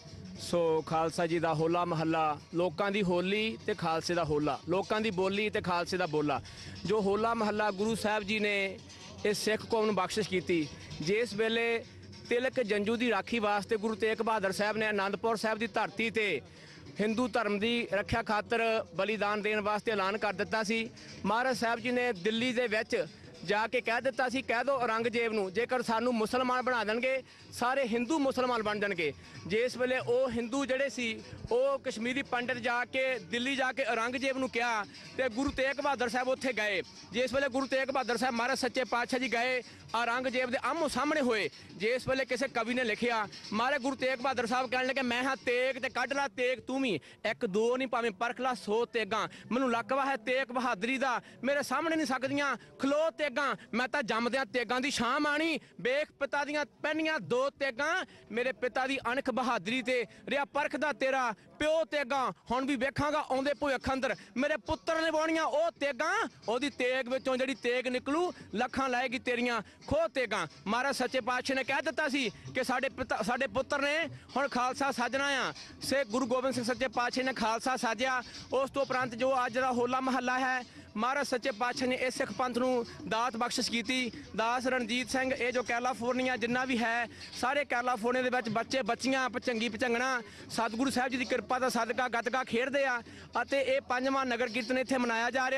ਸੋ ਖਾਲਸਾ ਜੀ ਦਾ ਹੋਲਾ ਮਹੱਲਾ, ਲੋਕਾਂ ਦੀ ਹੋਲੀ ਤੇ ਖਾਲਸੇ ਦਾ ਹੋਲਾ, ਲੋਕਾਂ ਦੀ ਬੋਲੀ ਤੇ ਖਾਲਸੇ ਦਾ ਬੋਲਾ, ਜੋ ਹੋਲਾ ਮਹੱਲਾ ਗੁਰੂ ਸਾਹਿਬ ਜੀ ਨੇ ਇਸ ਸਿੱਖ ਕੌਮ ਨੂੰ ਬਖਸ਼ਿਸ਼ ਕੀਤੀ। ਜਿਸ ਵੇਲੇ ਤਿਲਕ ਜੰਜੂ ਦੀ ਰਾਖੀ ਵਾਸਤੇ ਗੁਰੂ ਤੇਗ ਬਹਾਦਰ ਸਾਹਿਬ ਨੇ ਆਨੰਦਪੁਰ ਸਾਹਿਬ ਦੀ ਧਰਤੀ ਤੇ ਹਿੰਦੂ ਧਰਮ ਦੀ ਰੱਖਿਆ ਖਾਤਰ ਬਲੀਦਾਨ ਦੇਣ ਵਾਸਤੇ ਐਲਾਨ ਕਰ ਦਿੱਤਾ ਸੀ। ਮਹਾਰਾਜ ਸਾਹਿਬ ਜੀ ਨੇ ਦਿੱਲੀ ਦੇ ਵਿੱਚ ਜਾ ਕੇ ਕਹਿ ਦਿੱਤਾ ਸੀ, ਕਹਿ ਦਿਓ ਔਰੰਗਜ਼ੇਬ ਨੂੰ ਜੇਕਰ ਸਾਨੂੰ ਮੁਸਲਮਾਨ ਬਣਾ ਦੇਣਗੇ ਸਾਰੇ ਹਿੰਦੂ ਮੁਸਲਮਾਨ ਬਣ ਜਾਣਗੇ। ਜਿਸ ਵੇਲੇ ਉਹ ਹਿੰਦੂ ਜਿਹੜੇ ਸੀ ਉਹ ਕਸ਼ਮੀਰੀ ਪੰਡਿਤ ਜਾ ਕੇ ਦਿੱਲੀ ਜਾ ਕੇ ਔਰੰਗਜ਼ੇਬ ਨੂੰ ਕਿਹਾ ਤੇ ਗੁਰੂ ਤੇਗ ਬਹਾਦਰ ਸਾਹਿਬ ਉੱਥੇ ਗਏ। ਜਿਸ ਵੇਲੇ ਗੁਰੂ ਤੇਗ ਬਹਾਦਰ ਸਾਹਿਬ ਮਹਾਰਾਜ ਸੱਚੇ ਪਾਤਸ਼ਾਹ ਜੀ ਗਏ, ਔਰੰਗਜ਼ੇਬ ਦੇ ਆਮੋ ਸਾਹਮਣੇ ਹੋਏ। ਜਿਸ ਵੇਲੇ ਕਿਸੇ ਕਵੀ ਨੇ ਲਿਖਿਆ, ਮਹਾਰਾਜ ਗੁਰੂ ਤੇਗ ਬਹਾਦਰ ਸਾਹਿਬ ਕਹਿਣ ਲੱਗੇ, ਮੈਂ ਹਾਂ ਤੇਗ ਤੇ ਕੱਢ ਲਾ ਤੇਗ ਤੂੰ ਵੀ, ਇੱਕ ਦੋ ਨਹੀਂ ਭਾਵੇਂ ਪਰਖ ਲਾ ਸੌ ਤੇਗਾਂ, ਮੈਨੂੰ ਲਕਵਾ ਹੈ ਤੇਗ ਬਹਾਦਰੀ ਦਾ, ਮੇਰੇ ਸਾਹਮਣੇ ਨਹੀਂ ਸਕਦੀਆਂ ਖਲੋ ਤੇਗਾਂ, ਮੈਂ ਤਾਂ ਜੰਮਦਿਆਂ ਤੇਗਾਂ ਦੀ ਛਾਂ ਮਾਣੀ, ਵੇਖ ਪਿਤਾ ਦੀਆਂ ਪਹਿਨੀਆਂ ਦੋ ਤੇਗਾਂ, ਮੇਰੇ ਪਿਤਾ ਦੀ ਅਣਖ ਬਹਾਦਰੀ ਤੇ ਰਿਆ ਪਰਖਦਾ ਤੇਰਾ ਪਿਓ ਤੇਗਾਂ, ਹੁਣ ਵੀ ਵੇਖਾਂਗਾ ਆਉਂਦੇ ਭੁੱਖ ਅੰਦਰ, ਮੇਰੇ ਪੁੱਤਰ ਨੇ ਵਾਉਣੀਆਂ ਉਹ ਤੇਗਾਂ, ਉਹਦੀ ਤੇਗ ਵਿੱਚੋਂ ਜਿਹੜੀ ਤੇਗ ਨਿਕਲੂ ਲੱਖਾਂ ਲਾਏਗੀ ਤੇਰੀਆਂ ਖੋ ਤੇਗਾਂ। ਮਹਾਰਾਜ ਸੱਚੇ ਪਾਤਸ਼ਾਹ ਨੇ ਕਹਿ ਦਿੱਤਾ ਸੀ ਕਿ ਸਾਡੇ ਪਿਤਾ ਸਾਡੇ ਪੁੱਤਰ ਨੇ ਹੁਣ ਖਾਲਸਾ ਸਾਜਣਾ ਆ। ਸੇ ਗੁਰੂ ਗੋਬਿੰਦ ਸਿੰਘ ਸੱਚੇ ਪਾਤਸ਼ਾਹ ਨੇ ਖਾਲਸਾ ਸਾਜਿਆ। ਉਸ ਤੋਂ ਉਪਰੰਤ ਜੋ ਅੱਜ ਦਾ ਹੋਲਾ ਮਹੱਲਾ ਹੈ, ਮਹਾਰਾਜ ਸੱਚੇ ਪਾਤਸ਼ਾਹ ਨੇ ਇਸ ਸਿੱਖ ਪੰਥ ਨੂੰ ਦਾਤ ਬਖਸ਼ਿਸ਼ ਕੀਤੀ। ਦਾਸ ਰਣਜੀਤ ਸਿੰਘ ਇਹ ਜੋ ਕੈਲੀਫੋਰਨੀਆ ਜਿੰਨਾ ਵੀ ਹੈ, ਸਾਰੇ ਕੈਲੀਫੋਰਨੀਆ ਦੇ ਵਿੱਚ ਬੱਚੇ ਬੱਚੀਆਂ ਪਚੰਗੀ ਪਚੰਗਣਾ ਸਤਿਗੁਰੂ ਸਾਹਿਬ ਜੀ ਦੀ ਕਿਰਪਾ ਦਾ ਸਦਕਾ ਗੱਤਕਾ ਖੇਡਦੇ ਆ ਅਤੇ ਇਹ ਪੰਜਵਾਂ ਨਗਰ ਕੀਰਤਨ ਇੱਥੇ ਮਨਾਇਆ ਜਾ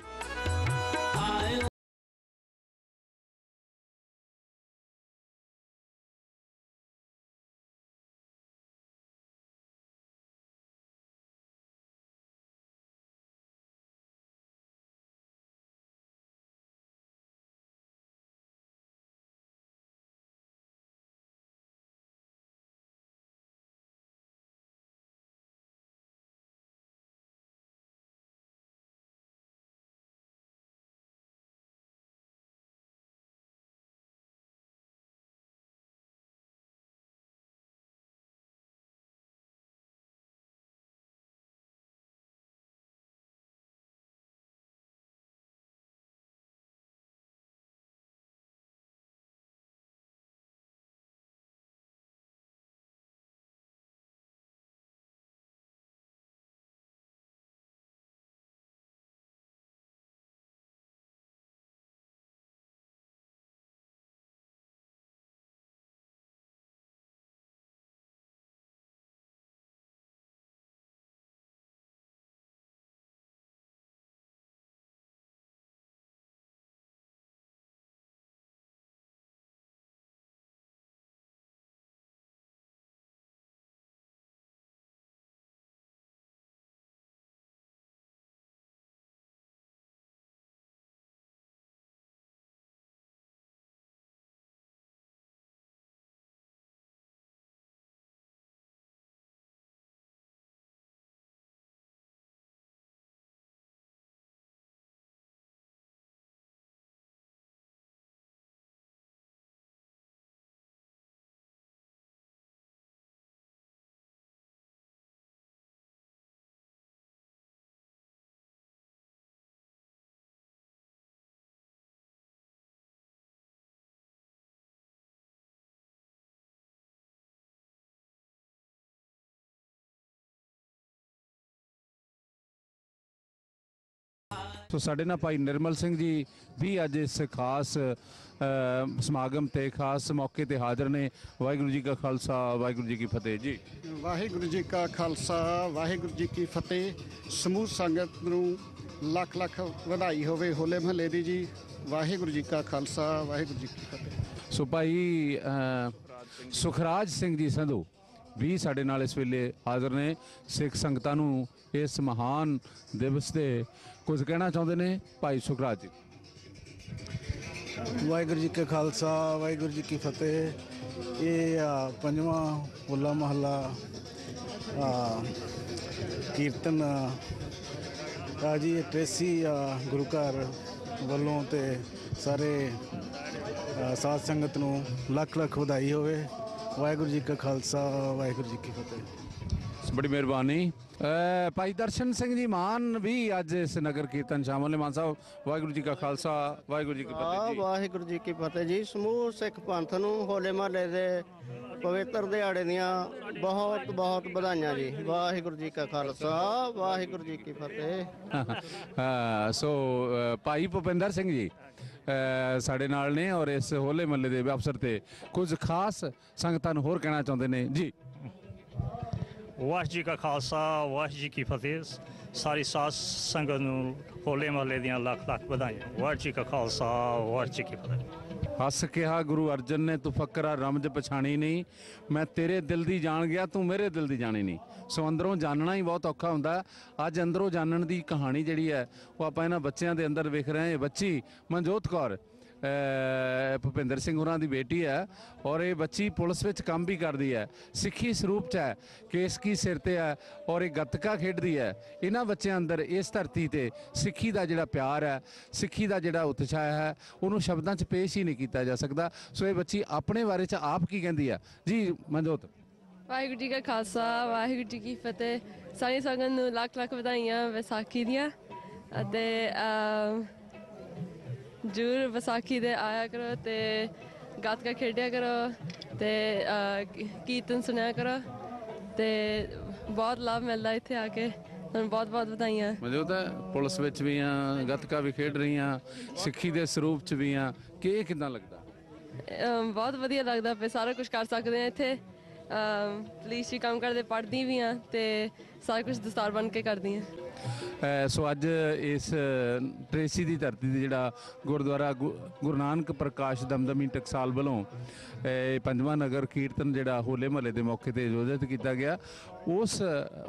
ਰਿਹਾ। ਸੋ ਸਾਡੇ ਨਾਲ ਭਾਈ ਨਿਰਮਲ ਸਿੰਘ ਜੀ ਵੀ ਅੱਜ ਇਸ ਖਾਸ ਅ, ਸਮਾਗਮ ਤੇ ਖਾਸ ਮੌਕੇ ਤੇ ਹਾਜ਼ਰ ਨੇ। ਵਾਹਿਗੁਰੂ ਜੀ ਕਾ ਖਾਲਸਾ ਵਾਹਿਗੁਰੂ ਜੀ ਕੀ ਫਤਿਹ ਜੀ। ਵਾਹਿਗੁਰੂ ਜੀ ਕਾ ਖਾਲਸਾ ਵਾਹਿਗੁਰੂ ਜੀ ਕੀ ਫਤਿਹ। ਸਮੂਹ ਸੰਗਤ ਨੂੰ ਲੱਖ ਲੱਖ ਵਧਾਈ ਹੋਵੇ ਹੋਲੇ ਮਹੱਲੇ ਦੀ ਜੀ। ਵਾਹਿਗੁਰੂ ਜੀ ਕਾ ਖਾਲਸਾ ਵਾਹਿਗੁਰੂ ਜੀ ਕੀ ਫਤਿਹ। ਸੋ ਭਾਈ ਅ, ਸੁਖਰਾਜ ਸਿੰਘ ਜੀ ਸੰਧੂ ਵੀ ਸਾਡੇ ਨਾਲ ਇਸ ਵੇਲੇ ਹਾਜ਼ਰ ਨੇ। ਸਿੱਖ ਸੰਗਤਾਂ ਨੂੰ ਇਸ ਮਹਾਨ ਦਿਵਸ ਤੇ ਕੁਝ ਕਹਿਣਾ ਚਾਹੁੰਦੇ ਨੇ। ਭਾਈ ਸੁਖਰਾਜ ਜੀ। ਵਾਹਿਗੁਰੂ ਜੀ ਕਾ ਖਾਲਸਾ ਵਾਹਿਗੁਰੂ ਜੀ ਕੀ ਫਤਿਹ। ਇਹ ਆ ਪੰਜਵਾਂ ਹੋਲਾ ਮਹੱਲਾ ਆ, ਕੀਰਤਨ ਆ ਜੀ। ਇਹ ਟ੍ਰੇਸੀ ਆ ਗੁਰੂ ਘਰ ਵੱਲੋਂ ਤੇ ਸਾਰੇ ਆ, ਸਾਧ ਸੰਗਤ ਨੂੰ ਲੱਖ ਲੱਖ ਵਧਾਈ ਹੋਵੇ। ਵਾਹਿਗੁਰੂ ਜੀ ਕਾ ਖਾਲਸਾ ਵਾਹਿਗੁਰੂ ਜੀ ਕੀ ਫਤਿਹ। ਬੜੀ ਮਿਹਰਬਾਨੀ। ਅ, ਭਾਈ ਦਰਸ਼ਨ ਸਿੰਘ ਜੀ ਮਾਨ ਵੀ ਅੱਜ ਇਸ ਨਗਰ ਕੀਰਤਨ ਸ਼ਾਮਲ ਨੇ। ਮਾਨ ਸਾਹਿਬ ਵਾਹਿਗੁਰੂ ਜੀ ਕਾ ਖਾਲਸਾ ਵਾਹਿਗੁਰੂ ਜੀ ਕੀ ਫਤਿਹ ਜੀ। ਵਾਹਿਗੁਰੂ ਜੀ ਕੀ ਫਤਿਹ ਜੀ। ਸਮੂਹ ਸਿੱਖ ਪੰਥ ਨੂੰ ਹੋਲੇ ਮਹੱਲੇ ਦੇ ਪਵਿੱਤਰ ਦਿਹਾੜੇ ਦੀਆਂ ਬਹੁਤ ਬਹੁਤ ਵਧਾਈਆਂ ਜੀ। ਵਾਹਿਗੁਰੂ ਜੀ ਕਾ ਖਾਲਸਾ ਵਾਹਿਗੁਰੂ ਜੀ ਕੀ ਫਤਿਹ। ਹਾਂ, ਸੋ ਅ, ਭਾਈ ਭੁਪਿੰਦਰ ਸਿੰਘ ਜੀ ਅ, ਸਾਡੇ ਨਾਲ ਨੇ ਔਰ ਇਸ ਹੋਲੇ ਮਹੱਲੇ ਦੇ ਅਵਸਰ ਤੇ ਕੁਝ ਖਾਸ ਸੰਗਤਾਂ ਨੂੰ ਹੋਰ ਕਹਿਣਾ ਚਾਹੁੰਦੇ ਨੇ ਜੀ। ਵਾਹਿਗੁਰੂ ਜੀ ਕਾ ਖਾਲਸਾ ਵਾਹਿਗੁਰੂ ਜੀ ਕੀ ਫਤਿਹ। ਸਾਰੀ ਸਾਧ ਸੰਗਤ ਨੂੰ ਹੋਲੇ ਮਹੱਲੇ ਦੀਆਂ ਲੱਖ ਲੱਖ ਵਧਾਈਆਂ। ਵਾਹਿਗੁਰੂ ਜੀ ਕਾ ਖਾਲਸਾ ਵਾਹਿਗੁਰੂ ਜੀ ਕੀ ਫਤਿਹ। ਹੱਸ ਕਿਹਾ ਗੁਰੂ ਅਰਜਨ ਨੇ, ਤੂੰ ਫਕਰਾ ਰਮਜ ਪਛਾਣੀ ਨਹੀਂ। ਮੈਂ ਤੇਰੇ ਦਿਲ ਦੀ ਜਾਣ ਗਿਆ, ਤੂੰ ਮੇਰੇ ਦਿਲ ਦੀ ਜਾਣੀ ਨਹੀਂ। ਸੋ ਅੰਦਰੋਂ ਜਾਣਨਾ ਹੀ ਬਹੁਤ ਔਖਾ ਹੁੰਦਾ। ਅੱਜ ਅੰਦਰੋਂ ਜਾਣਨ ਦੀ ਕਹਾਣੀ ਜਿਹੜੀ ਹੈ ਉਹ ਆਪਾਂ ਇਹਨਾਂ ਬੱਚਿਆਂ ਦੇ ਅੰਦਰ ਵੇਖ ਰਹੇ ਹਾਂ। ਇਹ ਬੱਚੀ ਮਨਜੋਤ ਕੌਰ ਅ, ਭੁਪਿੰਦਰ ਸਿੰਘ ਹੋਰਾਂ ਦੀ ਬੇਟੀ ਹੈ ਔਰ ਇਹ ਬੱਚੀ ਪੁਲਿਸ ਵਿੱਚ ਕੰਮ ਵੀ ਕਰਦੀ ਹੈ। ਸਿੱਖੀ ਸਰੂਪ 'ਚ ਹੈ, ਕੇਸਕੀ ਸਿਰ ਤੇ ਹੈ ਔਰ ਇਹ ਗੱਤਕਾ ਖੇਡਦੀ ਹੈ। ਇਹਨਾਂ ਬੱਚਿਆਂ ਅੰਦਰ ਇਸ ਧਰਤੀ ਤੇ ਸਿੱਖੀ ਦਾ ਜਿਹੜਾ ਪਿਆਰ ਹੈ, ਸਿੱਖੀ ਦਾ ਜਿਹੜਾ ਉਤਸ਼ਾਹ ਹੈ, ਉਹਨੂੰ ਸ਼ਬਦਾਂ 'ਚ ਪੇਸ਼ ਹੀ ਨਹੀਂ ਕੀਤਾ ਜਾ ਸਕਦਾ। ਸੋ ਇਹ ਬੱਚੀ ਆਪਣੇ ਬਾਰੇ 'ਚ ਆਪ ਕੀ ਕਹਿੰਦੀ ਹੈ ਜੀ ਮਨਜੋਤ। ਵਾਹਿਗੁਰੂ ਜੀ ਕਾ ਖਾਲਸਾ ਵਾਹਿਗੁਰੂ ਜੀ ਕੀ ਫਤਿਹ। ਸਾਰੀ ਸੰਗਤ ਨੂੰ ਲੱਖ ਲੱਖ ਵਧਾਈਆਂ ਵਿਸਾਖੀ ਦੀਆਂ। ਅਤੇ ਜ਼ਰੂਰ ਵਿਸਾਖੀ ਦੇ ਆਇਆ ਕਰੋ ਤੇ ਗੱਤਕਾ ਖੇਡਿਆ ਕਰੋ ਤੇ ਕੀਰਤਨ ਸੁਣਿਆ ਕਰੋ ਤੇ ਬਹੁਤ ਲਾਭ ਮਿਲਦਾ ਇੱਥੇ ਆ ਕੇ। ਤੁਹਾਨੂੰ ਬਹੁਤ ਬਹੁਤ ਵਧਾਈਆਂ। ਮਨਜੋਤ ਪੁਲਿਸ ਵਿੱਚ ਵੀ ਆ, ਗੱਤਕਾ ਵੀ ਖੇਡ ਰਹੀ ਆ, ਸਿੱਖੀ ਦੇ ਸਰੂਪ 'ਚ ਵੀ ਆ, ਕਿ ਇਹ ਕਿੱਦਾਂ ਲੱਗਦਾ? ਬਹੁਤ ਵਧੀਆ ਲੱਗਦਾ ਪਿਆ। ਸਾਰਾ ਕੁਝ ਕਰ ਸਕਦੇ ਆ ਇੱਥੇ। ਪੁਲਿਸ 'ਚ ਕੰਮ ਕਰਦੇ, ਪੜ੍ਹਦੀ ਵੀ ਆ ਤੇ ਸਾਰਾ ਕੁਝ ਦਸਤਾਰ ਬਣ ਕੇ ਕਰਦੀ ਆ। ਸੋ ਅੱਜ ਇਸ ਟ੍ਰੇਸੀ ਦੀ ਧਰਤੀ ਤੇ ਜਿਹੜਾ ਗੁਰਦੁਆਰਾ ਗੁਰੂ ਨਾਨਕ ਪ੍ਰਕਾਸ਼ ਦਮਦਮੀ ਟਕਸਾਲ ਵੱਲੋਂ ਪੰਜਵਾਂ ਨਗਰ ਕੀਰਤਨ ਜਿਹੜਾ ਹੋਲੇ ਮਹੱਲੇ ਦੇ ਮੌਕੇ ਤੇ ਆਯੋਜਿਤ ਕੀਤਾ ਗਿਆ, ਉਸ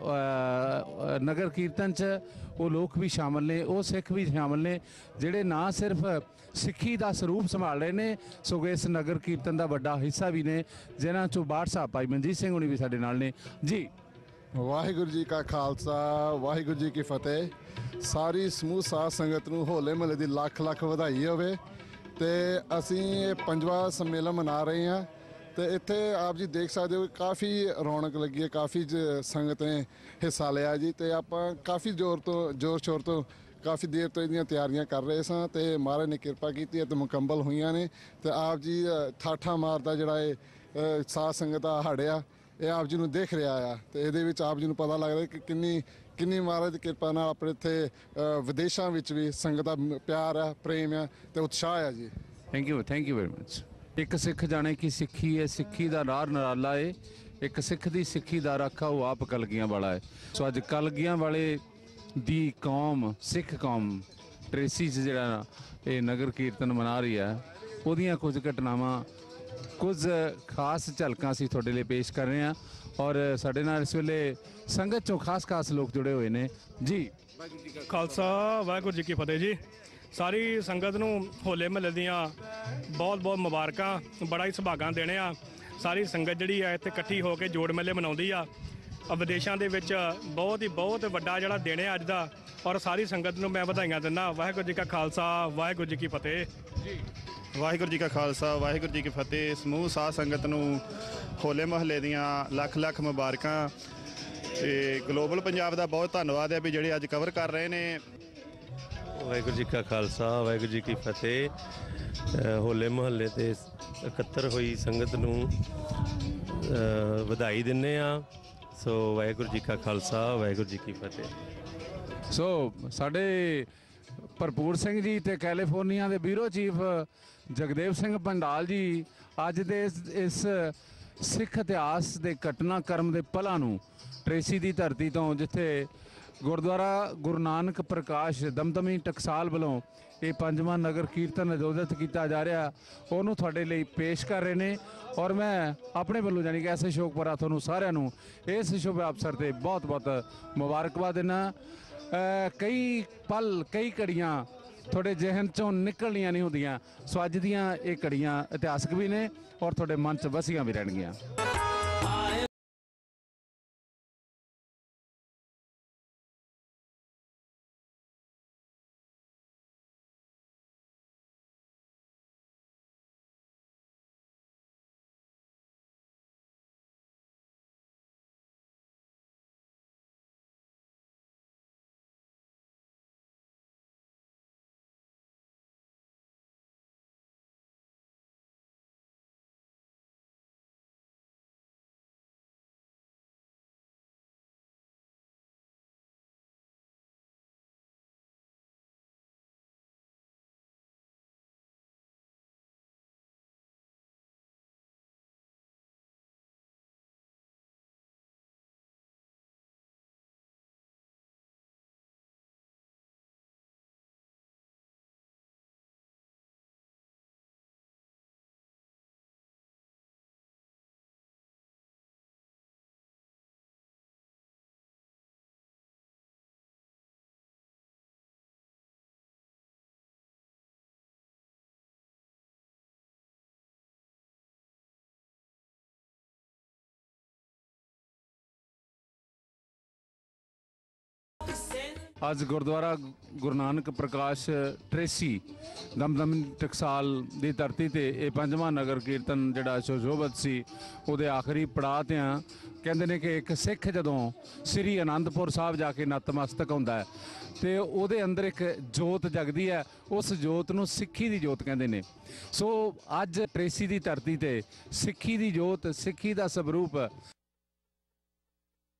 ਨਗਰ ਕੀਰਤਨ 'ਚ ਉਹ ਲੋਕ ਵੀ ਸ਼ਾਮਲ ਨੇ, ਉਹ ਸਿੱਖ ਵੀ ਸ਼ਾਮਲ ਨੇ ਜਿਹੜੇ ਨਾ ਸਿਰਫ ਸਿੱਖੀ ਦਾ ਸਰੂਪ ਸੰਭਾਲ ਰਹੇ ਨੇ ਸਗੋਂ ਇਸ ਨਗਰ ਕੀਰਤਨ ਦਾ ਵੱਡਾ ਹਿੱਸਾ ਵੀ ਨੇ, ਜਿਨ੍ਹਾਂ 'ਚੋਂ ਬਾਠ ਸਾਹਿਬ ਭਾਈ ਮਨਜੀਤ ਸਿੰਘ ਹੁਣੀ ਵੀ ਸਾਡੇ ਨਾਲ ਨੇ ਜੀ। ਵਾਹਿਗੁਰੂ ਜੀ ਕਾ ਖਾਲਸਾ ਵਾਹਿਗੁਰੂ ਜੀ ਕੀ ਫਤਿਹ। ਸਾਰੀ ਸਮੂਹ ਸਾਧ ਸੰਗਤ ਨੂੰ ਹੋਲੇ ਮਹੱਲੇ ਦੀ ਲੱਖ ਲੱਖ ਵਧਾਈ ਹੋਵੇ। ਤੇ ਅਸੀਂ ਇਹ ਪੰਜਵਾਂ ਸੰਮੇਲਨ ਮਨਾ ਰਹੇ ਹਾਂ ਤੇ ਇੱਥੇ ਆਪ ਜੀ ਦੇਖ ਸਕਦੇ ਹੋ ਕਾਫੀ ਰੌਣਕ ਲੱਗੀ ਹੈ, ਕਾਫੀ ਸੰਗਤ ਨੇ ਹਿੱਸਾ ਲਿਆ ਜੀ। ਤੇ ਆਪਾਂ ਕਾਫੀ ਜ਼ੋਰ ਤੋਂ ਜ਼ੋਰ ਸ਼ੋਰ ਤੋਂ ਕਾਫੀ ਦੇਰ ਤੋਂ ਇਹਦੀਆਂ ਤਿਆਰੀਆਂ ਕਰ ਰਹੇ ਸਾਂ ਤੇ ਮਹਾਰਾਜ ਨੇ ਕਿਰਪਾ ਕੀਤੀ ਹੈ ਤੇ ਮੁਕੰਮਲ ਹੋਈਆਂ ਨੇ। ਤੇ ਆਪ ਜੀ ਠਾਠਾ ਮਾਰਦਾ ਜਿਹੜਾ ਇਹ ਸਾਧ ਸੰਗਤ ਆ ਹੜਿਆ, ਇਹ ਆਪ ਜੀ ਨੂੰ ਦੇਖ ਰਿਹਾ ਆ ਤੇ ਇਹਦੇ ਵਿੱਚ ਆਪ ਜੀ ਨੂੰ ਪਤਾ ਲੱਗਦਾ ਕਿ ਕਿੰਨੀ ਕਿੰਨੀ ਮਹਾਰਾਜ ਦੀ ਕਿਰਪਾ ਨਾਲ ਆਪਣੇ ਇੱਥੇ ਵਿਦੇਸ਼ਾਂ ਵਿੱਚ ਵੀ ਸੰਗਤ ਦਾ ਪਿਆਰ ਆ, ਪ੍ਰੇਮ ਆ ਤੇ ਉਤਸ਼ਾਹ ਆ ਜੀ। Thank you thank you very much. ਇੱਕ ਸਿੱਖ ਜਾਣੇ ਕਿ ਸਿੱਖੀ ਹੈ, ਸਿੱਖੀ ਦਾ ਨਾਰ ਨਰਾਲਾ ਏ, ਇੱਕ ਸਿੱਖ ਦੀ ਸਿੱਖੀ ਦਾ ਰਾਖਾ ਉਹ ਆਪ ਕਲਗੀਆਂ ਵਾਲਾ ਹੈ। ਸੋ ਅੱਜ ਕਲਗੀਆਂ ਵਾਲੇ ਦੀ ਕੌਮ, ਸਿੱਖ ਕੌਮ ਟ੍ਰੇਸੀ 'ਚ ਜਿਹੜਾ ਇਹ ਨਗਰ ਕੀਰਤਨ ਮਨਾ ਰਹੀ ਹੈ, ਉਹਦੀਆਂ ਕੁਝ ਘਟਨਾਵਾਂ, ਕੁਝ ਖਾਸ ਝਲਕਾਂ ਅਸੀਂ ਤੁਹਾਡੇ ਲਈ ਪੇਸ਼ ਕਰ ਰਹੇ ਹਾਂ ਔਰ ਸਾਡੇ ਨਾਲ ਇਸ ਵੇਲੇ ਸੰਗਤ 'ਚੋਂ ਖਾਸ ਖਾਸ ਲੋਕ ਜੁੜੇ ਹੋਏ ਨੇ ਜੀ। ਵਾਹਿਗੁਰੂ ਜੀ ਕਾ ਖਾਲਸਾ ਵਾਹਿਗੁਰੂ ਜੀ ਕੀ ਫਤਿਹ ਜੀ। ਸਾਰੀ ਸੰਗਤ ਨੂੰ ਹੋਲੇ ਮਹੱਲੇ ਦੀਆਂ ਬਹੁਤ ਬਹੁਤ ਮੁਬਾਰਕਾਂ, ਬੜਾ ਹੀ ਸੁਭਾਗਾਂ ਦੇਣੇ ਆ। ਸਾਰੀ ਸੰਗਤ ਜਿਹੜੀ ਆ ਇੱਥੇ ਇਕੱਠੀ ਹੋ ਕੇ ਜੋੜ ਮੇਲੇ ਮਨਾਉਂਦੀ ਆ। ਵਿਦੇਸ਼ਾਂ ਦੇ ਵਿੱਚ ਬਹੁਤ ਹੀ ਬਹੁਤ ਵੱਡਾ ਜਿਹੜਾ ਦਿਨ ਹੈ ਅੱਜ ਦਾ ਔਰ ਸਾਰੀ ਸੰਗਤ ਨੂੰ ਮੈਂ ਵਧਾਈਆਂ ਦਿੰਦਾ। ਵਾਹਿਗੁਰੂ ਜੀ ਕਾ ਖਾਲਸਾ ਵਾਹਿਗੁਰੂ ਜੀ ਕੀ ਫਤਿਹ ਜੀ। ਵਾਹਿਗੁਰੂ ਜੀ ਕਾ ਖਾਲਸਾ ਵਾਹਿਗੁਰੂ ਜੀ ਕੀ ਫਤਿਹ। ਸਮੂਹ ਸਾਧ ਸੰਗਤ ਨੂੰ ਹੋਲੇ ਮਹੱਲੇ ਦੀਆਂ ਲੱਖ ਲੱਖ ਮੁਬਾਰਕਾਂ। ਤੇ ਗਲੋਬਲ ਪੰਜਾਬ ਦਾ ਬਹੁਤ ਧੰਨਵਾਦ ਹੈ ਵੀ ਜਿਹੜੇ ਅੱਜ ਕਵਰ ਕਰ ਰਹੇ ਨੇ। ਵਾਹਿਗੁਰੂ ਜੀ ਕਾ ਖਾਲਸਾ ਵਾਹਿਗੁਰੂ ਜੀ ਕੀ ਫਤਿਹ। ਹੋਲੇ ਮਹੱਲੇ ਤੇ ਇਕੱਤਰ ਹੋਈ ਸੰਗਤ ਨੂੰ ਵਧਾਈ ਦਿੰਦੇ ਆ। ਸੋ ਵਾਹਿਗੁਰੂ ਜੀ ਕਾ ਖਾਲਸਾ ਵਾਹਿਗੁਰੂ ਜੀ ਕੀ ਫਤਿਹ। ਸੋ ਸਾਡੇ ਭਰਪੂਰ ਸਿੰਘ ਜੀ ਤੇ ਕੈਲੀਫੋਰਨੀਆ ਦੇ ਬਿਊਰੋ ਚੀਫ ਜਗਦੇਵ ਸਿੰਘ ਪੰਡਾਲ ਜੀ ਅੱਜ ਦੇ ਇਸ- ਇਸ ਸਿੱਖ ਇਤਿਹਾਸ ਦੇ ਘਟਨਾਕ੍ਰਮ ਦੇ ਪਲਾਂ ਨੂੰ ਟਰੇਸੀ ਦੀ ਧਰਤੀ ਤੋਂ ਜਿੱਥੇ ਗੁਰਦੁਆਰਾ ਗੁਰੂ ਨਾਨਕ ਪ੍ਰਕਾਸ਼ ਦਮਦਮੀ ਟਕਸਾਲ ਵੱਲੋਂ ਇਹ ਪੰਜਵਾਂ ਨਗਰ ਕੀਰਤਨ ਆਯੋਜਿਤ ਕੀਤਾ ਜਾ ਰਿਹਾ ਉਹਨੂੰ ਤੁਹਾਡੇ ਲਈ ਪੇਸ਼ ਕਰ ਰਹੇ ਨੇ ਔਰ ਮੈਂ ਆਪਣੇ ਵੱਲੋਂ ਜਾਨੀ ਕਿ ਐਸੇ ਸ਼ੌਕ ਭਰਾ ਤੁਹਾਨੂੰ ਸਾਰਿਆਂ ਨੂੰ ਇਸ ਸ਼ੁਭ ਅਵਸਰ ਤੇ ਬਹੁਤ ਬਹੁਤ ਮੁਬਾਰਕਬਾਦ ਦਿੰਦਾ। ਕਈ ਪਲ ਕਈ ਘੜੀਆਂ ਤੁਹਾਡੇ ਜ਼ਿਹਨ ਚੋਂ ਨਿਕਲਣੀਆਂ ਨਹੀਂ ਹੁੰਦੀਆਂ ਸੋ ਅੱਜ ਦੀਆਂ ਇਹ ਘੜੀਆਂ ਇਤਿਹਾਸਕ ਵੀ ਨੇ ਔਰ ਤੁਹਾਡੇ ਮਨ 'ਚ ਵਸੀਆਂ ਵੀ ਰਹਿਣਗੀਆਂ। ਅੱਜ ਗੁਰਦੁਆਰਾ ਗੁਰੂ ਨਾਨਕ ਪ੍ਰਕਾਸ਼ ਟਰੇਸੀ ਦਮਦਮੀ ਟਕਸਾਲ ਦੀ ਧਰਤੀ ਤੇ ਇਹ ਪੰਜਵਾਂ ਨਗਰ ਕੀਰਤਨ ਜਿਹੜਾ ਸੁਸ਼ੋਭਿਤ ਸੀ ਉਹਦੇ ਆਖਰੀ ਪੜਾਅ 'ਤੇ ਆ। ਕਹਿੰਦੇ ਨੇ ਕਿ ਇੱਕ ਸਿੱਖ ਜਦੋਂ ਸ੍ਰੀ ਅਨੰਦਪੁਰ ਸਾਹਿਬ ਜਾ ਕੇ ਨਤਮਸਤਕ ਹੁੰਦਾ ਹੈ ਤੇ ਉਹਦੇ ਅੰਦਰ ਇੱਕ ਜੋਤ ਜਗਦੀ ਹੈ, ਉਸ ਜੋਤ ਨੂੰ ਸਿੱਖੀ ਦੀ ਜੋਤ ਕਹਿੰਦੇ ਨੇ। ਸੋ ਅੱਜ ਟਰੇਸੀ ਦੀ ਧਰਤੀ ਤੇ ਸਿੱਖੀ ਦੀ ਜੋਤ, ਸਿੱਖੀ ਦਾ ਸਵਰੂਪ